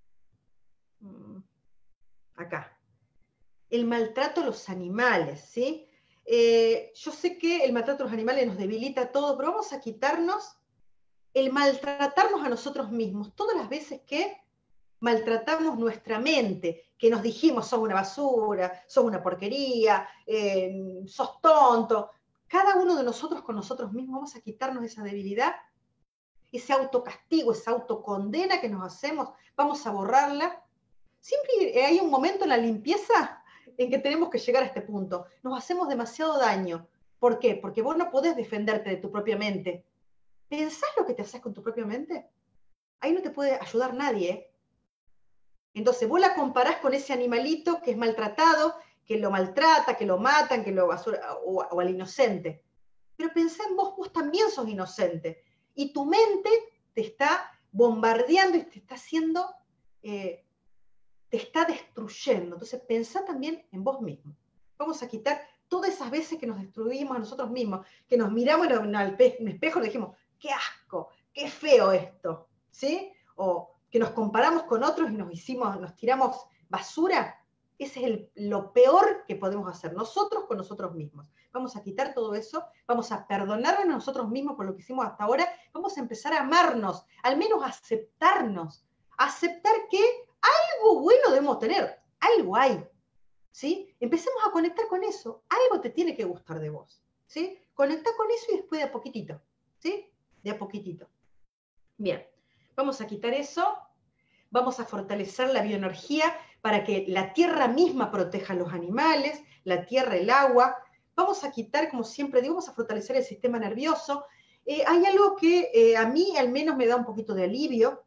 Acá. El maltrato a los animales, ¿sí? Eh, yo sé que el maltrato a los animales nos debilita todo, pero vamos a quitarnos el maltratarnos a nosotros mismos. Todas las veces que maltratamos nuestra mente, que nos dijimos, sos una basura, sos una porquería, eh, sos tonto. Cada uno de nosotros con nosotros mismos vamos a quitarnos esa debilidad, ese autocastigo, esa autocondena que nos hacemos, vamos a borrarla. Siempre hay un momento en la limpieza en que tenemos que llegar a este punto. Nos hacemos demasiado daño. ¿Por qué? Porque vos no podés defenderte de tu propia mente. ¿Pensás lo que te haces con tu propia mente? Ahí no te puede ayudar nadie, ¿eh? Entonces vos la comparás con ese animalito que es maltratado, que lo maltrata, que lo matan, que lo basura, o, o al inocente. Pero pensá en vos, vos también sos inocente. Y tu mente te está bombardeando y te está haciendo, eh, te está destruyendo. Entonces pensá también en vos mismo. Vamos a quitar todas esas veces que nos destruimos a nosotros mismos, que nos miramos en el espejo y le dijimos, qué asco, qué feo esto, ¿sí? O que nos comparamos con otros y nos hicimos, nos tiramos basura. Ese es el, lo peor que podemos hacer, nosotros con nosotros mismos. Vamos a quitar todo eso, vamos a perdonarnos a nosotros mismos por lo que hicimos hasta ahora, vamos a empezar a amarnos, al menos a aceptarnos, a aceptar que algo bueno debemos tener, algo hay, ¿sí? Empecemos a conectar con eso, algo te tiene que gustar de vos, ¿sí? Conecta con eso y después de a poquitito, ¿sí? De a poquitito. Bien, vamos a quitar eso, vamos a fortalecer la bioenergía para que la tierra misma proteja a los animales, la tierra, el agua. Vamos a quitar, como siempre digo, vamos a fortalecer el sistema nervioso. Eh, hay algo que eh, a mí al menos me da un poquito de alivio,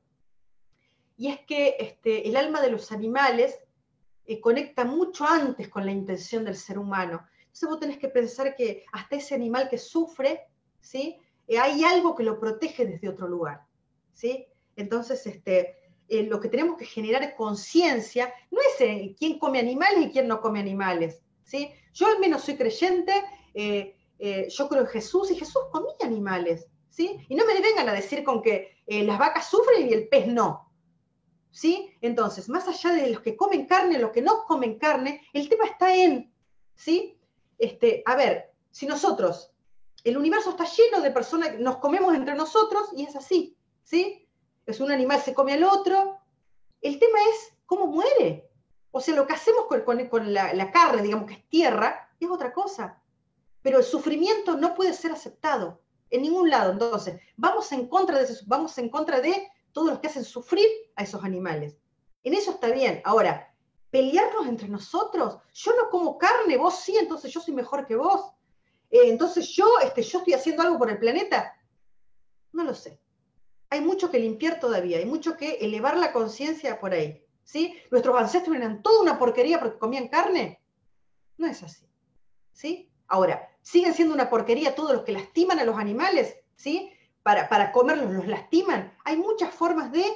y es que este, el alma de los animales eh, conecta mucho antes con la intención del ser humano. Entonces vos tenés que pensar que hasta ese animal que sufre, ¿sí? Eh, hay algo que lo protege desde otro lugar, ¿sí? Entonces, este, eh, lo que tenemos que generar es conciencia, no es eh, quién come animales y quién no come animales, ¿sí? Yo al menos soy creyente, eh, eh, yo creo en Jesús, y Jesús comía animales, ¿sí? Y no me vengan a decir con que eh, las vacas sufren y el pez no, ¿sí? Entonces, más allá de los que comen carne, los que no comen carne, el tema está en, ¿sí? Este, a ver, si nosotros, el universo está lleno de personas que nos comemos entre nosotros y es así, ¿sí? Es un animal se come al otro. El tema es cómo muere. O sea, lo que hacemos con, con, con la, la carne, digamos que es tierra, es otra cosa. Pero el sufrimiento no puede ser aceptado en ningún lado. Entonces, vamos en contra de eso, vamos en contra de todos los que hacen sufrir a esos animales. En eso está bien. Ahora, pelearnos entre nosotros, yo no como carne, vos sí, entonces yo soy mejor que vos. Eh, entonces yo, este, yo estoy haciendo algo por el planeta. No lo sé. Hay mucho que limpiar todavía, hay mucho que elevar la conciencia por ahí, ¿sí? Nuestros ancestros eran toda una porquería porque comían carne. No es así, ¿sí? Ahora, siguen siendo una porquería todos los que lastiman a los animales, ¿sí? Para, para comerlos los lastiman. Hay muchas formas de,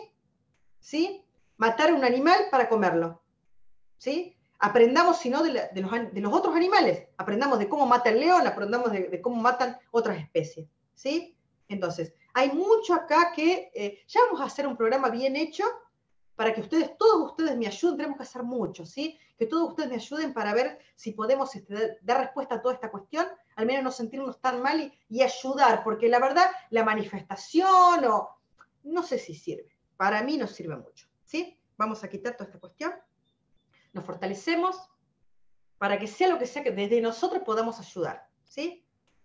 ¿sí? Matar a un animal para comerlo, ¿sí? Aprendamos, si no, de, la, de, los, de los otros animales. Aprendamos de cómo mata el león, aprendamos de, de cómo matan otras especies, ¿sí? Entonces, hay mucho acá que eh, ya vamos a hacer un programa bien hecho para que ustedes, todos ustedes me ayuden, tenemos que hacer mucho, ¿sí? Que todos ustedes me ayuden para ver si podemos este, dar respuesta a toda esta cuestión, al menos no sentirnos tan mal y, y ayudar, porque la verdad, la manifestación o no sé si sirve, para mí no sirve mucho, ¿sí? Vamos a quitar toda esta cuestión, nos fortalecemos para que sea lo que sea que desde nosotros podamos ayudar, ¿sí?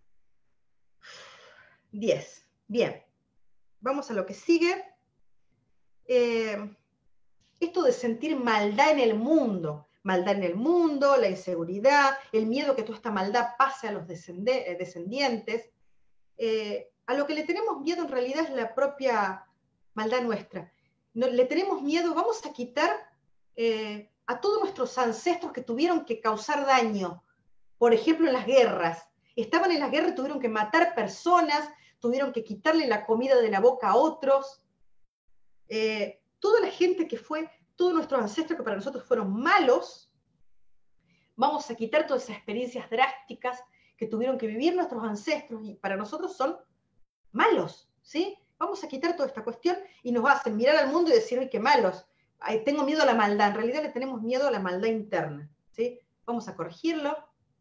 diez. Bien, vamos a lo que sigue. Eh, esto de sentir maldad en el mundo, maldad en el mundo, la inseguridad, el miedo que toda esta maldad pase a los descendientes. Eh, a lo que le tenemos miedo en realidad es la propia maldad nuestra. no, le tenemos miedo, vamos a quitar eh, a todos nuestros ancestros que tuvieron que causar daño, por ejemplo en las guerras. Estaban en las guerras, tuvieron que matar personas, tuvieron que quitarle la comida de la boca a otros. Eh, toda la gente que fue, todos nuestros ancestros que para nosotros fueron malos, vamos a quitar todas esas experiencias drásticas que tuvieron que vivir nuestros ancestros y para nosotros son malos, ¿sí? Vamos a quitar toda esta cuestión y nos hacen mirar al mundo y decir, ¡ay, qué malos! Ay, tengo miedo a la maldad. En realidad le tenemos miedo a la maldad interna, ¿sí? Vamos a corregirlo.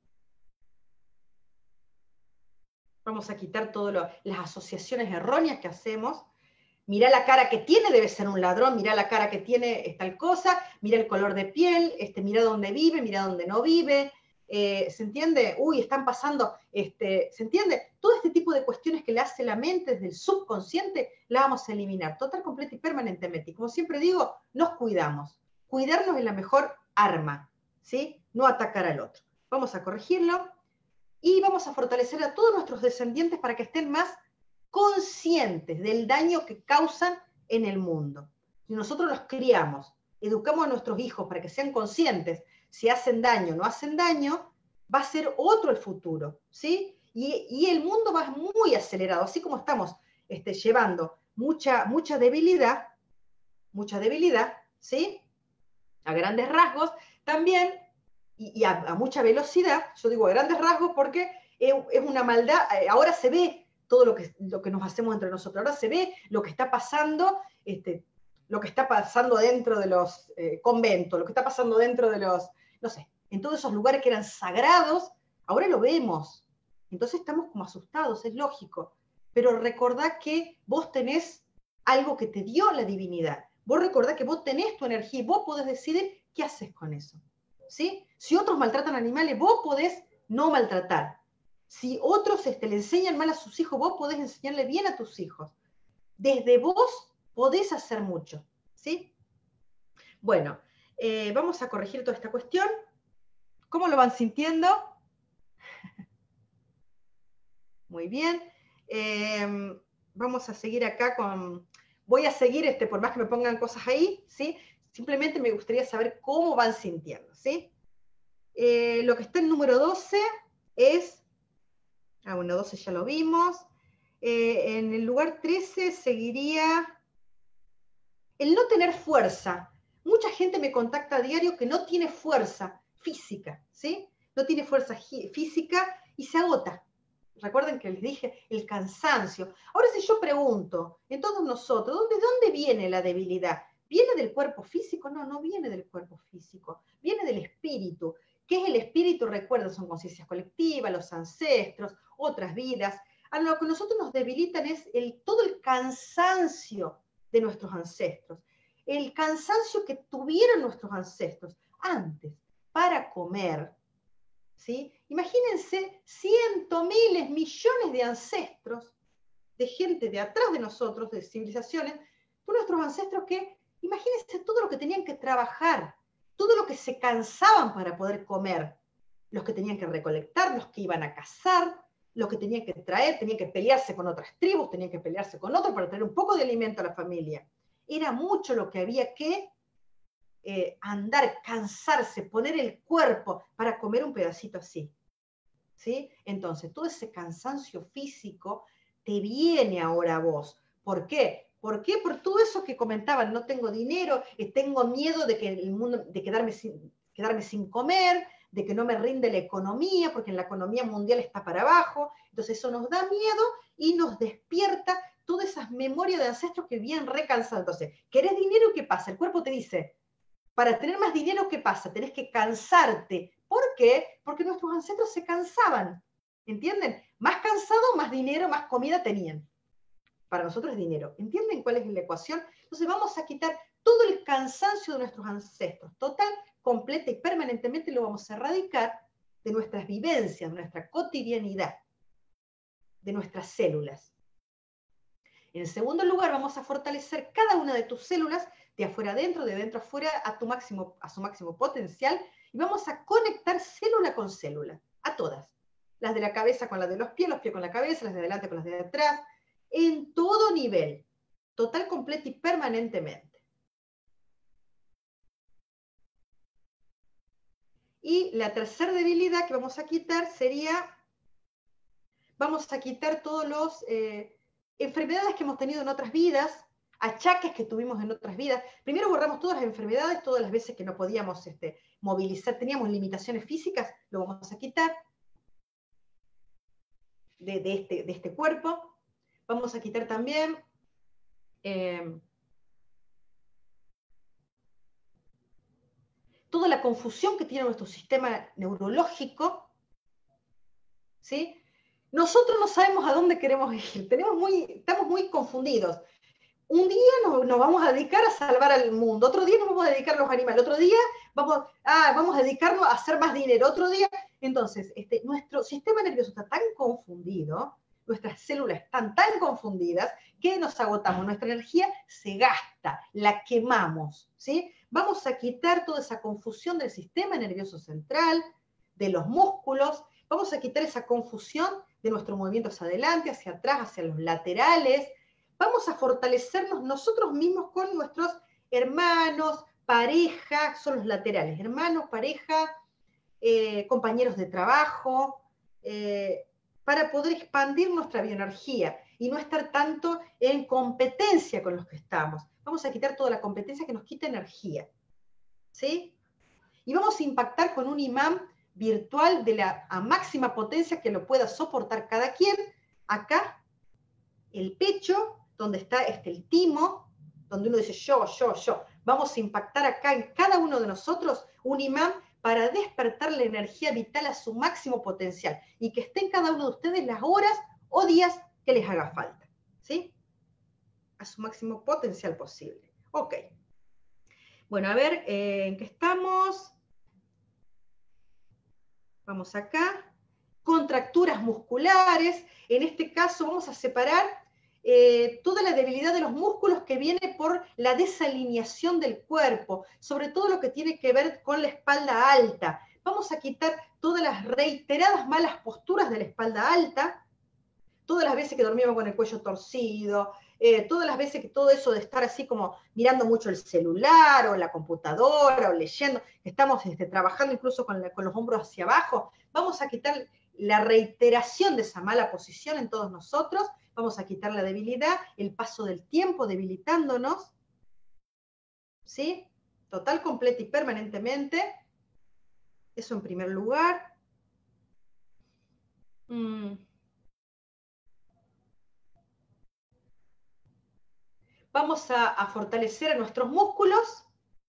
Vamos a quitar todas las asociaciones erróneas que hacemos. Mirá la cara que tiene, debe ser un ladrón, mirá la cara que tiene, tal cosa, mirá el color de piel, este, mirá dónde vive, mirá dónde no vive, eh, ¿se entiende? Uy, están pasando, este, ¿se entiende? Todo este tipo de cuestiones que le hace la mente desde el subconsciente, la vamos a eliminar, total, completa y permanentemente. Y como siempre digo, nos cuidamos. Cuidarnos es la mejor arma, ¿sí? No atacar al otro. Vamos a corregirlo y vamos a fortalecer a todos nuestros descendientes para que estén más conscientes del daño que causan en el mundo. Si nosotros los criamos, educamos a nuestros hijos para que sean conscientes, si hacen daño o no hacen daño, va a ser otro el futuro, ¿sí? Y, y el mundo va muy acelerado, así como estamos este, llevando mucha, mucha debilidad, mucha debilidad, ¿sí? A grandes rasgos, también, y, y a, a mucha velocidad, yo digo a grandes rasgos porque es, es una maldad, ahora se ve todo lo que, lo que nos hacemos entre nosotros. Ahora se ve lo que está pasando, este, lo que está pasando dentro de los eh, conventos, lo que está pasando dentro de los, no sé, en todos esos lugares que eran sagrados, ahora lo vemos. Entonces estamos como asustados, es lógico. Pero recordá que vos tenés algo que te dio la divinidad. Vos recordá que vos tenés tu energía y vos podés decidir qué haces con eso. ¿Sí? Si otros maltratan animales, vos podés no maltratar. Si otros este, le enseñan mal a sus hijos, vos podés enseñarle bien a tus hijos. Desde vos podés hacer mucho, ¿sí? Bueno, eh, vamos a corregir toda esta cuestión. ¿Cómo lo van sintiendo? Muy bien. Eh, vamos a seguir acá con... Voy a seguir, este, por más que me pongan cosas ahí, ¿sí? Simplemente me gustaría saber cómo van sintiendo, ¿sí? Eh, lo que está en número doce es... Ah, bueno, doce ya lo vimos. Eh, en el lugar trece seguiría el no tener fuerza. Mucha gente me contacta a diario que no tiene fuerza física, ¿sí? No tiene fuerza física y se agota. Recuerden que les dije el cansancio. Ahora si yo pregunto, en todos nosotros, ¿de dónde viene la debilidad? ¿Viene del cuerpo físico? No, no viene del cuerpo físico. Viene del espíritu. ¿Qué es el espíritu? Recuerden, son conciencias colectivas, los ancestros, otras vidas. A lo que nosotros nos debilitan es el, todo el cansancio de nuestros ancestros. El cansancio que tuvieron nuestros ancestros antes para comer, ¿sí? Imagínense cientos, miles, millones de ancestros, de gente de atrás de nosotros, de civilizaciones, por nuestros ancestros que, imagínense todo lo que tenían que trabajar, todo lo que se cansaban para poder comer, los que tenían que recolectar, los que iban a cazar, los que tenían que traer, tenían que pelearse con otras tribus, tenían que pelearse con otros para traer un poco de alimento a la familia. Era mucho lo que había que eh, andar, cansarse, poner el cuerpo para comer un pedacito así. ¿Sí? Entonces, todo ese cansancio físico te viene ahora a vos. ¿Por qué? ¿Por qué? Por todo eso que comentaban, no tengo dinero, eh, tengo miedo de, que el mundo, de quedarme, sin, quedarme sin comer, de que no me rinde la economía, porque la economía mundial está para abajo. Entonces eso nos da miedo y nos despierta todas esas memorias de ancestros que vienen recansados. Entonces, ¿querés dinero? ¿Qué pasa? El cuerpo te dice, para tener más dinero, ¿qué pasa? Tenés que cansarte. ¿Por qué? Porque nuestros ancestros se cansaban. ¿Entienden? Más cansado, más dinero, más comida tenían. Para nosotros es dinero. ¿Entienden cuál es la ecuación? Entonces vamos a quitar todo el cansancio de nuestros ancestros. Total, completa y permanentemente lo vamos a erradicar de nuestras vivencias, de nuestra cotidianidad, de nuestras células. En segundo lugar, vamos a fortalecer cada una de tus células de afuera adentro, de dentro afuera, a, tu máximo, a su máximo potencial, y vamos a conectar célula con célula, a todas. Las de la cabeza con las de los pies, los pies con la cabeza, las de adelante con las de atrás, en todo nivel, total, completo y permanentemente. Y la tercera debilidad que vamos a quitar sería, vamos a quitar todas las eh, enfermedades que hemos tenido en otras vidas, achaques que tuvimos en otras vidas. Primero borramos todas las enfermedades, todas las veces que no podíamos este, movilizar, teníamos limitaciones físicas, lo vamos a quitar de, de, este, de este cuerpo. Vamos a quitar también eh, toda la confusión que tiene nuestro sistema neurológico, ¿sí? Nosotros no sabemos a dónde queremos ir, tenemos muy, estamos muy confundidos. Un día nos, nos, vamos a dedicar a salvar al mundo, otro día nos vamos a dedicar a los animales, otro día vamos, ah, vamos a dedicarnos a hacer más dinero, otro día... Entonces, este, nuestro sistema nervioso está tan confundido, nuestras células están tan confundidas, que nos agotamos, nuestra energía se gasta, la quemamos, ¿sí? Vamos a quitar toda esa confusión del sistema nervioso central, de los músculos, vamos a quitar esa confusión de nuestro movimiento hacia adelante, hacia atrás, hacia los laterales. Vamos a fortalecernos nosotros mismos con nuestros hermanos, pareja, son los laterales, hermanos, pareja, eh, compañeros de trabajo, eh, para poder expandir nuestra bioenergía y no estar tanto en competencia con los que estamos. Vamos a quitar toda la competencia que nos quita energía, ¿sí? Y vamos a impactar con un imán virtual de la a máxima potencia que lo pueda soportar cada quien. Acá, el pecho, donde está este, el timo, donde uno dice yo, yo, yo. Vamos a impactar acá en cada uno de nosotros un imán para despertar la energía vital a su máximo potencial y que esté en cada uno de ustedes las horas o días que les haga falta, ¿sí? A su máximo potencial posible. Ok. Bueno, a ver, eh, ¿en qué estamos? Vamos acá. Contracturas musculares. En este caso vamos a separar eh, toda la debilidad de los músculos que viene por la desalineación del cuerpo, sobre todo lo que tiene que ver con la espalda alta. Vamos a quitar todas las reiteradas malas posturas de la espalda alta, todas las veces que dormimos con el cuello torcido, eh, todas las veces que todo eso de estar así como mirando mucho el celular o la computadora o leyendo, estamos este, trabajando incluso con, la, con los hombros hacia abajo, vamos a quitar la reiteración de esa mala posición en todos nosotros, vamos a quitar la debilidad, el paso del tiempo debilitándonos, ¿sí? Total, completa y permanentemente. Eso en primer lugar. Mm. Vamos a, a fortalecer a nuestros músculos,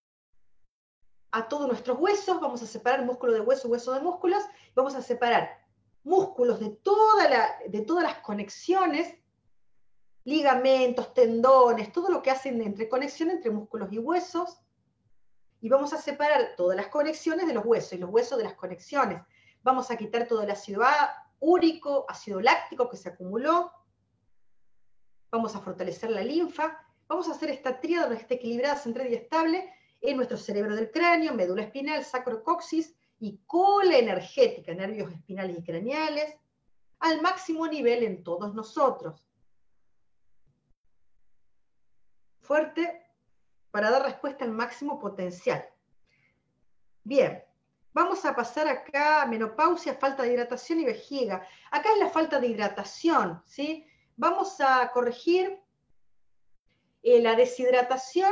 a todos nuestros huesos, vamos a separar músculo de hueso, hueso de músculos, vamos a separar músculos de, toda la, de todas las conexiones, ligamentos, tendones, todo lo que hacen de entre conexión entre músculos y huesos, y vamos a separar todas las conexiones de los huesos y los huesos de las conexiones. Vamos a quitar todo el ácido úrico, ácido láctico que se acumuló, vamos a fortalecer la linfa, vamos a hacer esta tríada donde esté equilibrada, centrada y estable en nuestro cerebro del cráneo, médula espinal, sacrocoxis y cola energética, nervios espinales y craneales, al máximo nivel en todos nosotros. Fuerte para dar respuesta al máximo potencial. Bien, vamos a pasar acá a menopausia, falta de hidratación y vejiga. Acá es la falta de hidratación, ¿sí? Vamos a corregir eh, la deshidratación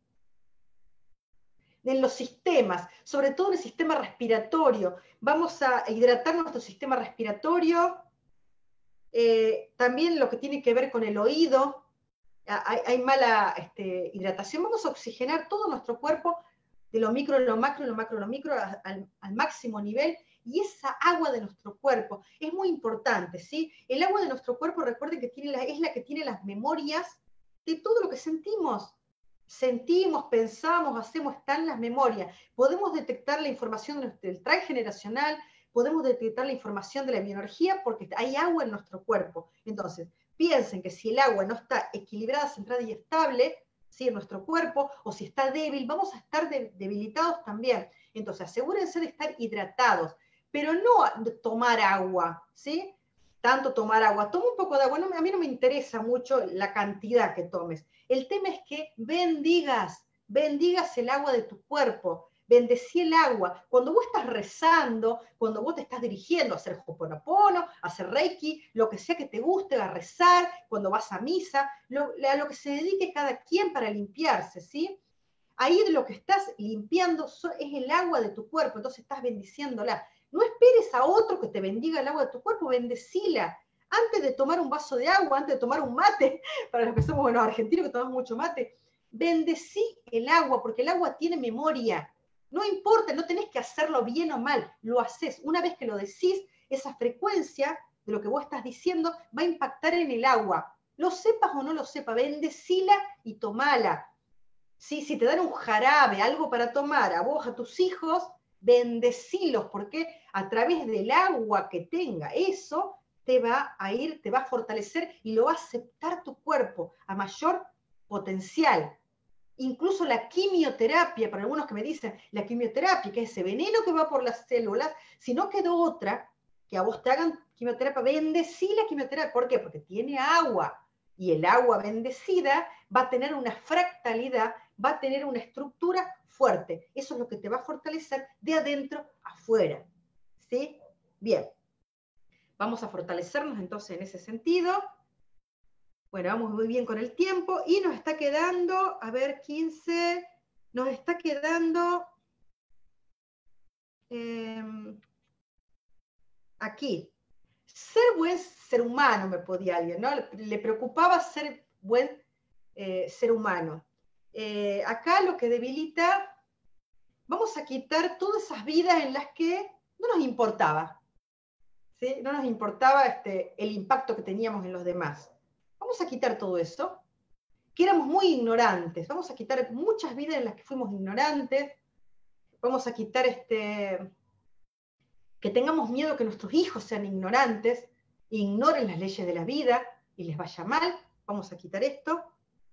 en los sistemas, sobre todo en el sistema respiratorio. Vamos a hidratar nuestro sistema respiratorio, eh, también lo que tiene que ver con el oído, hay, hay mala este, hidratación. Vamos a oxigenar todo nuestro cuerpo, de lo micro, lo macro, lo macro, lo micro, al, al máximo nivel, y esa agua de nuestro cuerpo es muy importante, ¿sí? El agua de nuestro cuerpo, recuerden que tiene la, es la que tiene las memorias de todo lo que sentimos. Sentimos, pensamos, hacemos, están las memorias. Podemos detectar la información del transgeneracional, podemos detectar la información de la bioenergía porque hay agua en nuestro cuerpo. Entonces, piensen que si el agua no está equilibrada, centrada y estable, ¿sí? En nuestro cuerpo, o si está débil, vamos a estar de, debilitados también. Entonces, asegúrense de estar hidratados, pero no tomar agua, ¿sí? Tanto tomar agua. Toma un poco de agua, no, a mí no me interesa mucho la cantidad que tomes. El tema es que bendigas, bendigas el agua de tu cuerpo, bendecí el agua. Cuando vos estás rezando, cuando vos te estás dirigiendo a hacer Ho'oponopono, a hacer Reiki, lo que sea que te guste, a rezar, cuando vas a misa, lo, a lo que se dedique cada quien para limpiarse, ¿sí? Ahí lo que estás limpiando es el agua de tu cuerpo, entonces estás bendiciéndola. No esperes a otro que te bendiga el agua de tu cuerpo, bendecila. Antes de tomar un vaso de agua, antes de tomar un mate, para los que somos buenos argentinos que tomamos mucho mate, bendecí el agua, porque el agua tiene memoria. No importa, no tenés que hacerlo bien o mal, lo haces. Una vez que lo decís, esa frecuencia de lo que vos estás diciendo va a impactar en el agua. Lo sepas o no lo sepas, bendecila y tomala. ¿Sí? Si te dan un jarabe, algo para tomar, a vos, a tus hijos, bendecilos, porque a través del agua que tenga eso, te va a ir, te va a fortalecer y lo va a aceptar tu cuerpo a mayor potencial. Incluso la quimioterapia, para algunos que me dicen, la quimioterapia, que es ese veneno que va por las células, si no quedó otra, que a vos te hagan quimioterapia, bendecí la quimioterapia. ¿Por qué? Porque tiene agua. Y el agua bendecida va a tener una fractalidad, va a tener una estructura fuerte. Eso es lo que te va a fortalecer de adentro afuera. ¿Sí? Bien. Vamos a fortalecernos entonces en ese sentido. Bueno, vamos muy bien con el tiempo y nos está quedando, a ver, quince, nos está quedando eh, aquí. Ser buen ser humano, me podía alguien, ¿no? Le preocupaba ser buen eh, ser humano. Eh, acá lo que debilita, vamos a quitar todas esas vidas en las que no nos importaba, ¿sí? No nos importaba este, el impacto que teníamos en los demás. Vamos a quitar todo eso, que éramos muy ignorantes. Vamos a quitar muchas vidas en las que fuimos ignorantes. Vamos a quitar este, que tengamos miedo que nuestros hijos sean ignorantes, ignoren las leyes de la vida y les vaya mal. Vamos a quitar esto.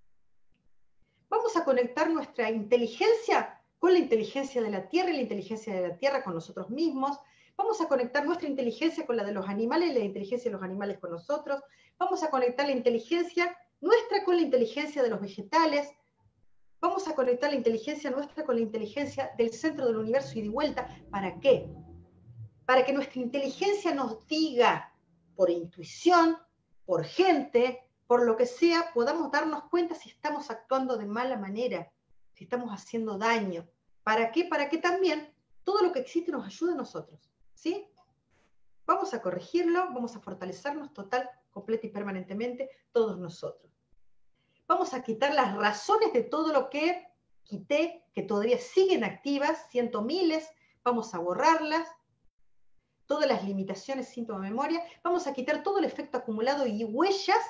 Vamos a conectar nuestra inteligencia con la inteligencia de la Tierra y la inteligencia de la Tierra con nosotros mismos. Vamos a conectar nuestra inteligencia con la de los animales y la inteligencia de los animales con nosotros. Vamos a conectar la inteligencia nuestra con la inteligencia de los vegetales. Vamos a conectar la inteligencia nuestra con la inteligencia del centro del universo y de vuelta. ¿Para qué? Para que nuestra inteligencia nos diga, por intuición, por gente, por lo que sea, podamos darnos cuenta si estamos actuando de mala manera, si estamos haciendo daño. ¿Para qué? Para que también todo lo que existe nos ayude a nosotros. ¿Sí? Vamos a corregirlo, vamos a fortalecernos total, completa y permanentemente todos nosotros. Vamos a quitar las razones de todo lo que quité, que todavía siguen activas, ciento miles, vamos a borrarlas. Todas las limitaciones, síntomas de memoria, vamos a quitar todo el efecto acumulado y huellas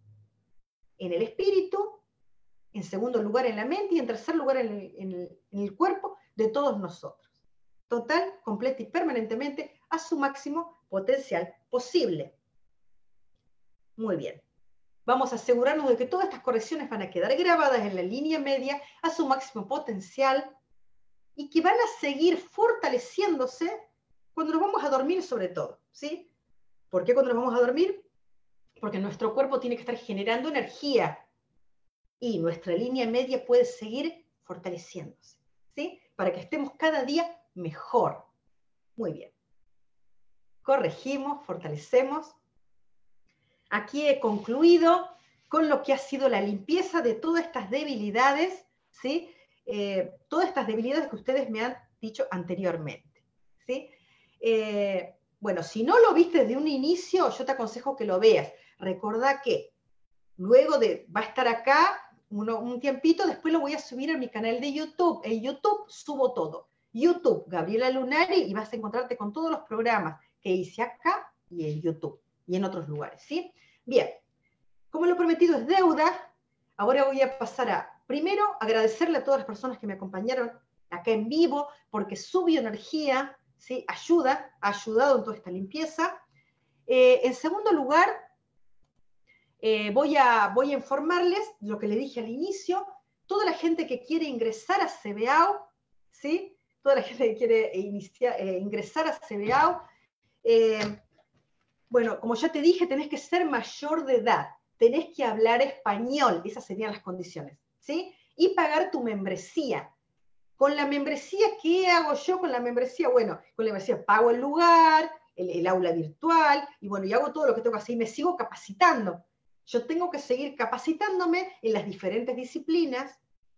en el espíritu, en segundo lugar en la mente y en tercer lugar en el, en el, en el cuerpo de todos nosotros. Total, completa y permanentemente a su máximo potencial posible. Muy bien. Vamos a asegurarnos de que todas estas correcciones van a quedar grabadas en la línea media a su máximo potencial y que van a seguir fortaleciéndose cuando nos vamos a dormir sobre todo, ¿sí? ¿Por qué cuando nos vamos a dormir? Porque nuestro cuerpo tiene que estar generando energía y nuestra línea media puede seguir fortaleciéndose, ¿sí? Para que estemos cada día mejor. Muy bien. Corregimos, fortalecemos. Aquí he concluido con lo que ha sido la limpieza de todas estas debilidades, ¿sí? Eh, todas estas debilidades que ustedes me han dicho anteriormente, ¿sí? Eh, bueno, si no lo viste desde un inicio, yo te aconsejo que lo veas. Recordá que luego de, va a estar acá uno, un tiempito, después lo voy a subir a mi canal de YouTube. En YouTube subo todo. YouTube, Gabriela Lunari, y vas a encontrarte con todos los programas que hice acá y en YouTube y en otros lugares, ¿sí? Bien, como lo prometido es deuda, ahora voy a pasar a, primero, agradecerle a todas las personas que me acompañaron acá en vivo, porque su bioenergía, ¿sí? Ayuda, ha ayudado en toda esta limpieza. Eh, en segundo lugar, eh, voy, a, voy a informarles lo que le dije al inicio, toda la gente que quiere ingresar a C B A O, ¿sí? Toda la gente que quiere iniciar, eh, ingresar a C B A O, eh, bueno, como ya te dije, tenés que ser mayor de edad, tenés que hablar español, esas serían las condiciones, ¿sí? Y pagar tu membresía. Con la membresía, ¿qué hago yo con la membresía? Bueno, con la membresía pago el lugar, el, el aula virtual, y bueno, y hago todo lo que tengo que hacer, y me sigo capacitando. Yo tengo que seguir capacitándome en las diferentes disciplinas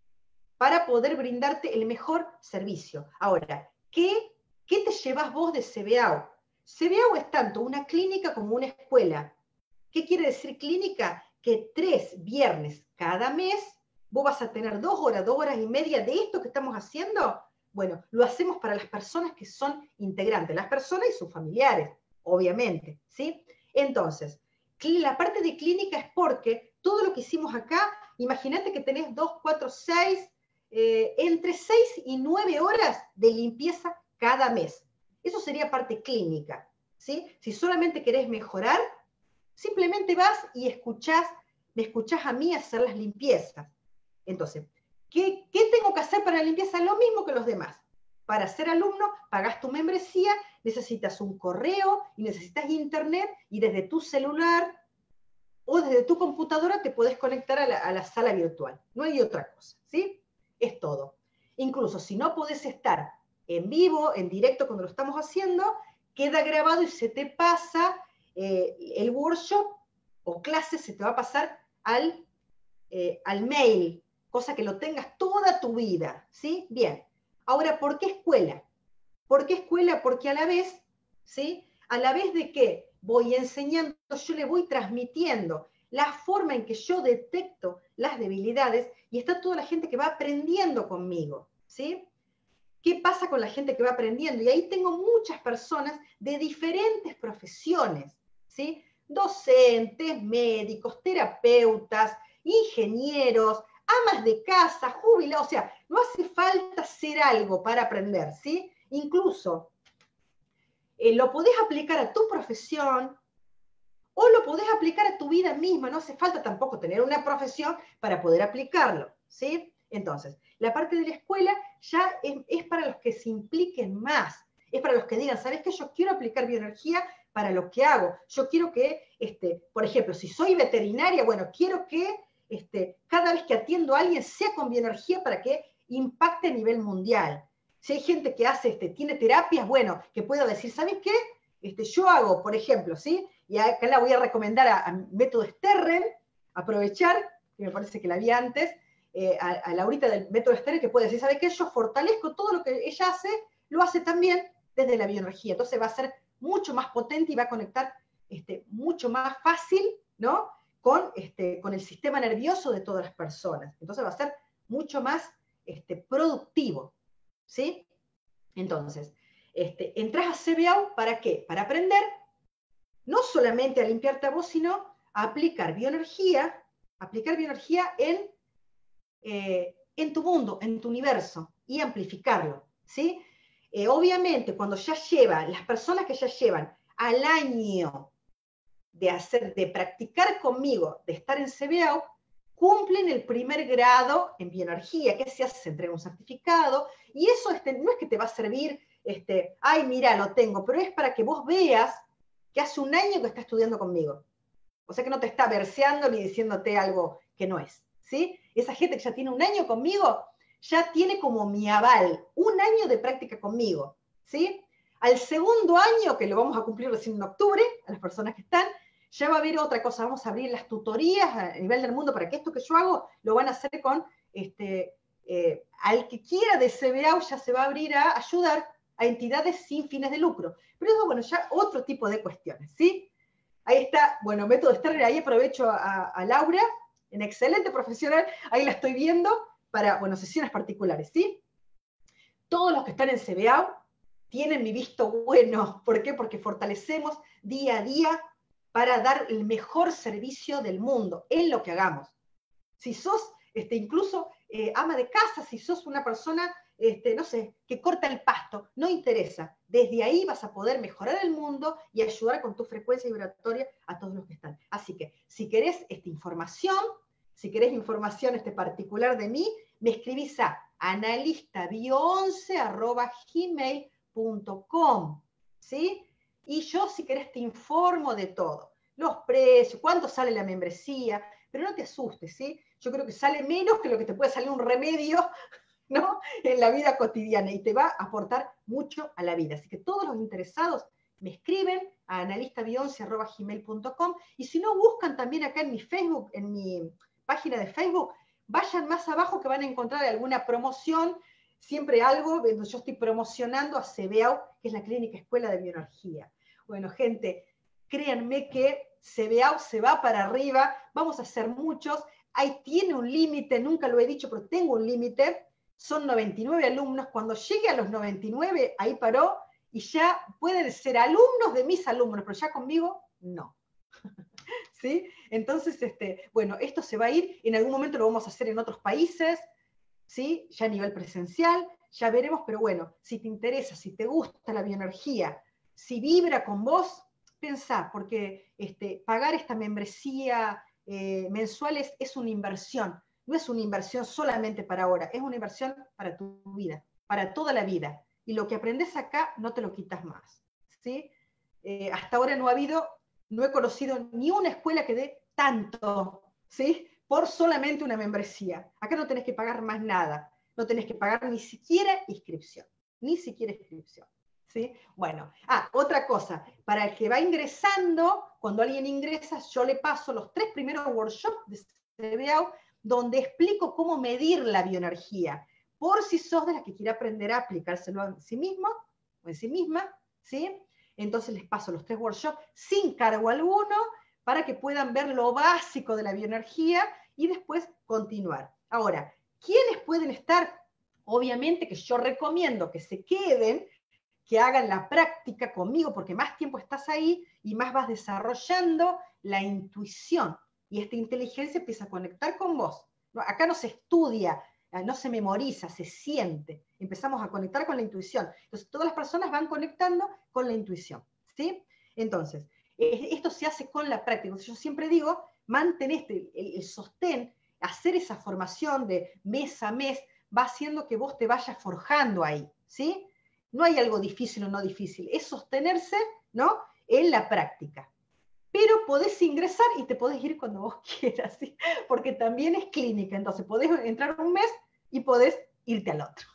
para poder brindarte el mejor servicio. Ahora, ¿qué, qué te llevas vos de C B A U? C B A U es tanto una clínica como una escuela. ¿Qué quiere decir clínica? Que tres viernes cada mes vos vas a tener dos horas, dos horas y media de esto que estamos haciendo. Bueno, lo hacemos para las personas que son integrantes, las personas y sus familiares, obviamente, ¿sí? Entonces, la parte de clínica es porque todo lo que hicimos acá, imagínate que tenés dos, cuatro, seis, eh, entre seis y nueve horas de limpieza cada mes. Eso sería parte clínica, ¿sí? Si solamente querés mejorar, simplemente vas y escuchás, me escuchás a mí hacer las limpiezas. Entonces, ¿qué, ¿qué tengo que hacer para la limpieza? Lo mismo que los demás. Para ser alumno, pagás tu membresía, necesitas un correo y necesitas internet, y desde tu celular o desde tu computadora te puedes conectar a la, a la sala virtual. No hay otra cosa, ¿sí? Es todo. Incluso si no podés estar en vivo, en directo cuando lo estamos haciendo, queda grabado y se te pasa eh, el workshop o clase, se te va a pasar al, eh, al mail, cosa que lo tengas toda tu vida, ¿sí? Bien. Ahora, ¿por qué escuela? ¿Por qué escuela? Porque a la vez, ¿sí? A la vez de que voy enseñando, yo le voy transmitiendo la forma en que yo detecto las debilidades, y está toda la gente que va aprendiendo conmigo, ¿sí? ¿Qué pasa con la gente que va aprendiendo? Y ahí tengo muchas personas de diferentes profesiones, ¿sí? Docentes, médicos, terapeutas, ingenieros, amas de casa, jubilados, o sea, no hace falta ser algo para aprender, ¿sí? Incluso eh, lo podés aplicar a tu profesión o lo podés aplicar a tu vida misma, no hace falta tampoco tener una profesión para poder aplicarlo, ¿sí? Entonces, la parte de la escuela ya es, es para los que se impliquen más, es para los que digan, ¿sabes qué? Yo quiero aplicar bioenergía para lo que hago, yo quiero que, este, por ejemplo, si soy veterinaria, bueno, quiero que este, cada vez que atiendo a alguien sea con bioenergía para que impacte a nivel mundial. Si hay gente que hace, este, tiene terapias, bueno, que pueda decir, ¿sabes qué? Este, yo hago, por ejemplo, ¿sí? Y acá la voy a recomendar a, a Método Sterren, aprovechar, que me parece que la vi antes, eh, a, a Laurita del Método Sterren, que puede decir, ¿sabe qué? Yo fortalezco todo lo que ella hace, lo hace también desde la bioenergía. Entonces va a ser mucho más potente y va a conectar este, mucho más fácil, ¿no? Con, este, con el sistema nervioso de todas las personas. Entonces va a ser mucho más este, productivo, ¿sí? Entonces, este, entras a C B A U, ¿para qué? Para aprender no solamente a limpiarte a vos, sino a aplicar bioenergía, aplicar bioenergía en, eh, en tu mundo, en tu universo, y amplificarlo, ¿sí? Eh, obviamente, cuando ya llevan, las personas que ya llevan al año de, hacer, de practicar conmigo, de estar en C B A U, cumplen el primer grado en bioenergía. ¿Qué se hace? Se entrega un certificado, y eso este, no es que te va a servir, este, ay, mira, lo tengo, pero es para que vos veas que hace un año que está estudiando conmigo. O sea que no te está verseando ni diciéndote algo que no es, ¿sí? Esa gente que ya tiene un año conmigo, ya tiene como mi aval, un año de práctica conmigo, ¿sí? Al segundo año, que lo vamos a cumplir recién en octubre, a las personas que están, ya va a haber otra cosa, vamos a abrir las tutorías a nivel del mundo para que esto que yo hago lo van a hacer con, este, eh, al que quiera de C B A U ya se va a abrir a ayudar a entidades sin fines de lucro. Pero eso, bueno, ya otro tipo de cuestiones, ¿sí? Ahí está, bueno, Método Sterren, ahí aprovecho a, a Laura, en excelente profesional, ahí la estoy viendo, para, bueno, sesiones particulares, ¿sí? Todos los que están en C B A U tienen mi visto bueno. ¿Por qué? Porque fortalecemos día a día para dar el mejor servicio del mundo en lo que hagamos. Si sos este, incluso eh, ama de casa, si sos una persona, este, no sé, que corta el pasto, no interesa. Desde ahí vas a poder mejorar el mundo y ayudar con tu frecuencia vibratoria a todos los que están. Así que, si querés esta información, si querés información este particular de mí, me escribís a analistabio once arroba gmail punto com, ¿sí? Y yo, si querés, te informo de todo. Los precios, cuánto sale la membresía, pero no te asustes, ¿sí? Yo creo que sale menos que lo que te puede salir un remedio ¿no? En la vida cotidiana y te va a aportar mucho a la vida. Así que todos los interesados me escriben a analista bionce arroba gmail punto com y si no, buscan también acá en mi Facebook, en mi página de Facebook, vayan más abajo que van a encontrar alguna promoción, siempre algo, yo estoy promocionando a CBAU, que es la Clínica Escuela de Bioenergía. Bueno, gente, créanme que CBAU se va para arriba, vamos a hacer muchos, ahí tiene un límite, nunca lo he dicho, pero tengo un límite, son noventa y nueve alumnos, cuando llegue a los noventa y nueve, ahí paró, y ya pueden ser alumnos de mis alumnos, pero ya conmigo, no. ¿Sí? Entonces, este, bueno, esto se va a ir, en algún momento lo vamos a hacer en otros países, ¿sí? Ya a nivel presencial, ya veremos, pero bueno, si te interesa, si te gusta la bioenergía, si vibra con vos, pensá, porque este, pagar esta membresía eh, mensual es, es una inversión, no es una inversión solamente para ahora, es una inversión para tu vida, para toda la vida. Y lo que aprendes acá no te lo quitas más, ¿sí? Eh, hasta ahora no ha habido, no he conocido ni una escuela que dé tanto, ¿sí? Por solamente una membresía. Acá no tenés que pagar más nada, no tenés que pagar ni siquiera inscripción, ni siquiera inscripción, ¿sí? Bueno, ah, otra cosa, para el que va ingresando, cuando alguien ingresa, yo le paso los tres primeros workshops de CBAU, donde explico cómo medir la bioenergía, por si sos de las que quiere aprender a aplicárselo en sí mismo o en sí misma, ¿sí? Entonces les paso los tres workshops sin cargo alguno para que puedan ver lo básico de la bioenergía y después continuar. Ahora, ¿quiénes pueden estar? Obviamente que yo recomiendo que se queden, que hagan la práctica conmigo, porque más tiempo estás ahí y más vas desarrollando la intuición. Y esta inteligencia empieza a conectar con vos. Acá no se estudia, no se memoriza, se siente. Empezamos a conectar con la intuición. Entonces, todas las personas van conectando con la intuición, ¿sí? Entonces, esto se hace con la práctica. Entonces, yo siempre digo, mantén este, el, el sostén, hacer esa formación de mes a mes, va haciendo que vos te vayas forjando ahí, ¿sí? No hay algo difícil o no difícil, es sostenerse, ¿no? En la práctica. Pero podés ingresar y te podés ir cuando vos quieras, ¿sí? Porque también es clínica, entonces podés entrar un mes y podés irte al otro.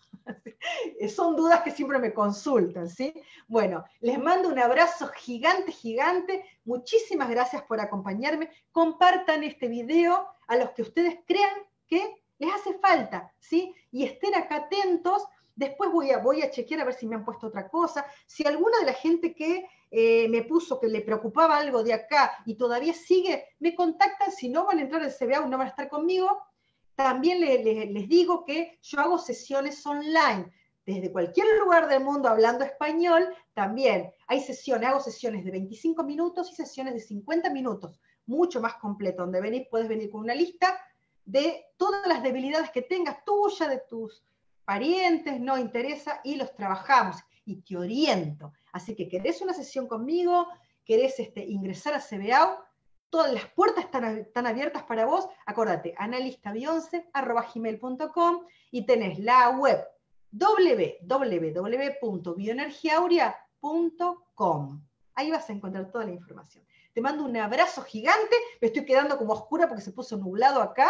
Son dudas que siempre me consultan, ¿sí? Bueno, les mando un abrazo gigante, gigante. Muchísimas gracias por acompañarme. Compartan este video a los que ustedes crean que les hace falta, ¿sí? Y estén acá atentos. Después voy a, voy a chequear a ver si me han puesto otra cosa. Si alguna de la gente que eh, me puso que le preocupaba algo de acá y todavía sigue, me contactan. Si no van a entrar al CBAU, no van a estar conmigo. También le, le, les digo que yo hago sesiones online desde cualquier lugar del mundo hablando español. También hay sesiones, hago sesiones de veinticinco minutos y sesiones de cincuenta minutos, mucho más completo, donde venís, puedes venir con una lista de todas las debilidades que tengas tuya, de tus parientes, no interesa, y los trabajamos y te oriento. Así que querés una sesión conmigo, querés este, ingresar a CBAU, todas las puertas están, están abiertas para vos. Acordate, analista bionce arroba gmail punto com y tenés la web doble u doble u doble u punto bioenergiauria punto com. Ahí vas a encontrar toda la información. Te mando un abrazo gigante. Me estoy quedando como oscura porque se puso nublado acá.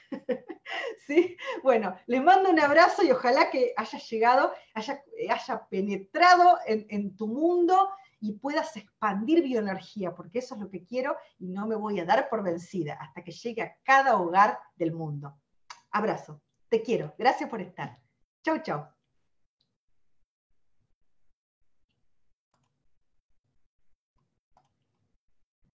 ¿Sí? Bueno, les mando un abrazo y ojalá que haya llegado, haya, haya penetrado en, en tu mundo y puedas expandir bioenergía, porque eso es lo que quiero y no me voy a dar por vencida hasta que llegue a cada hogar del mundo. Abrazo, te quiero, gracias por estar. Chau, chau.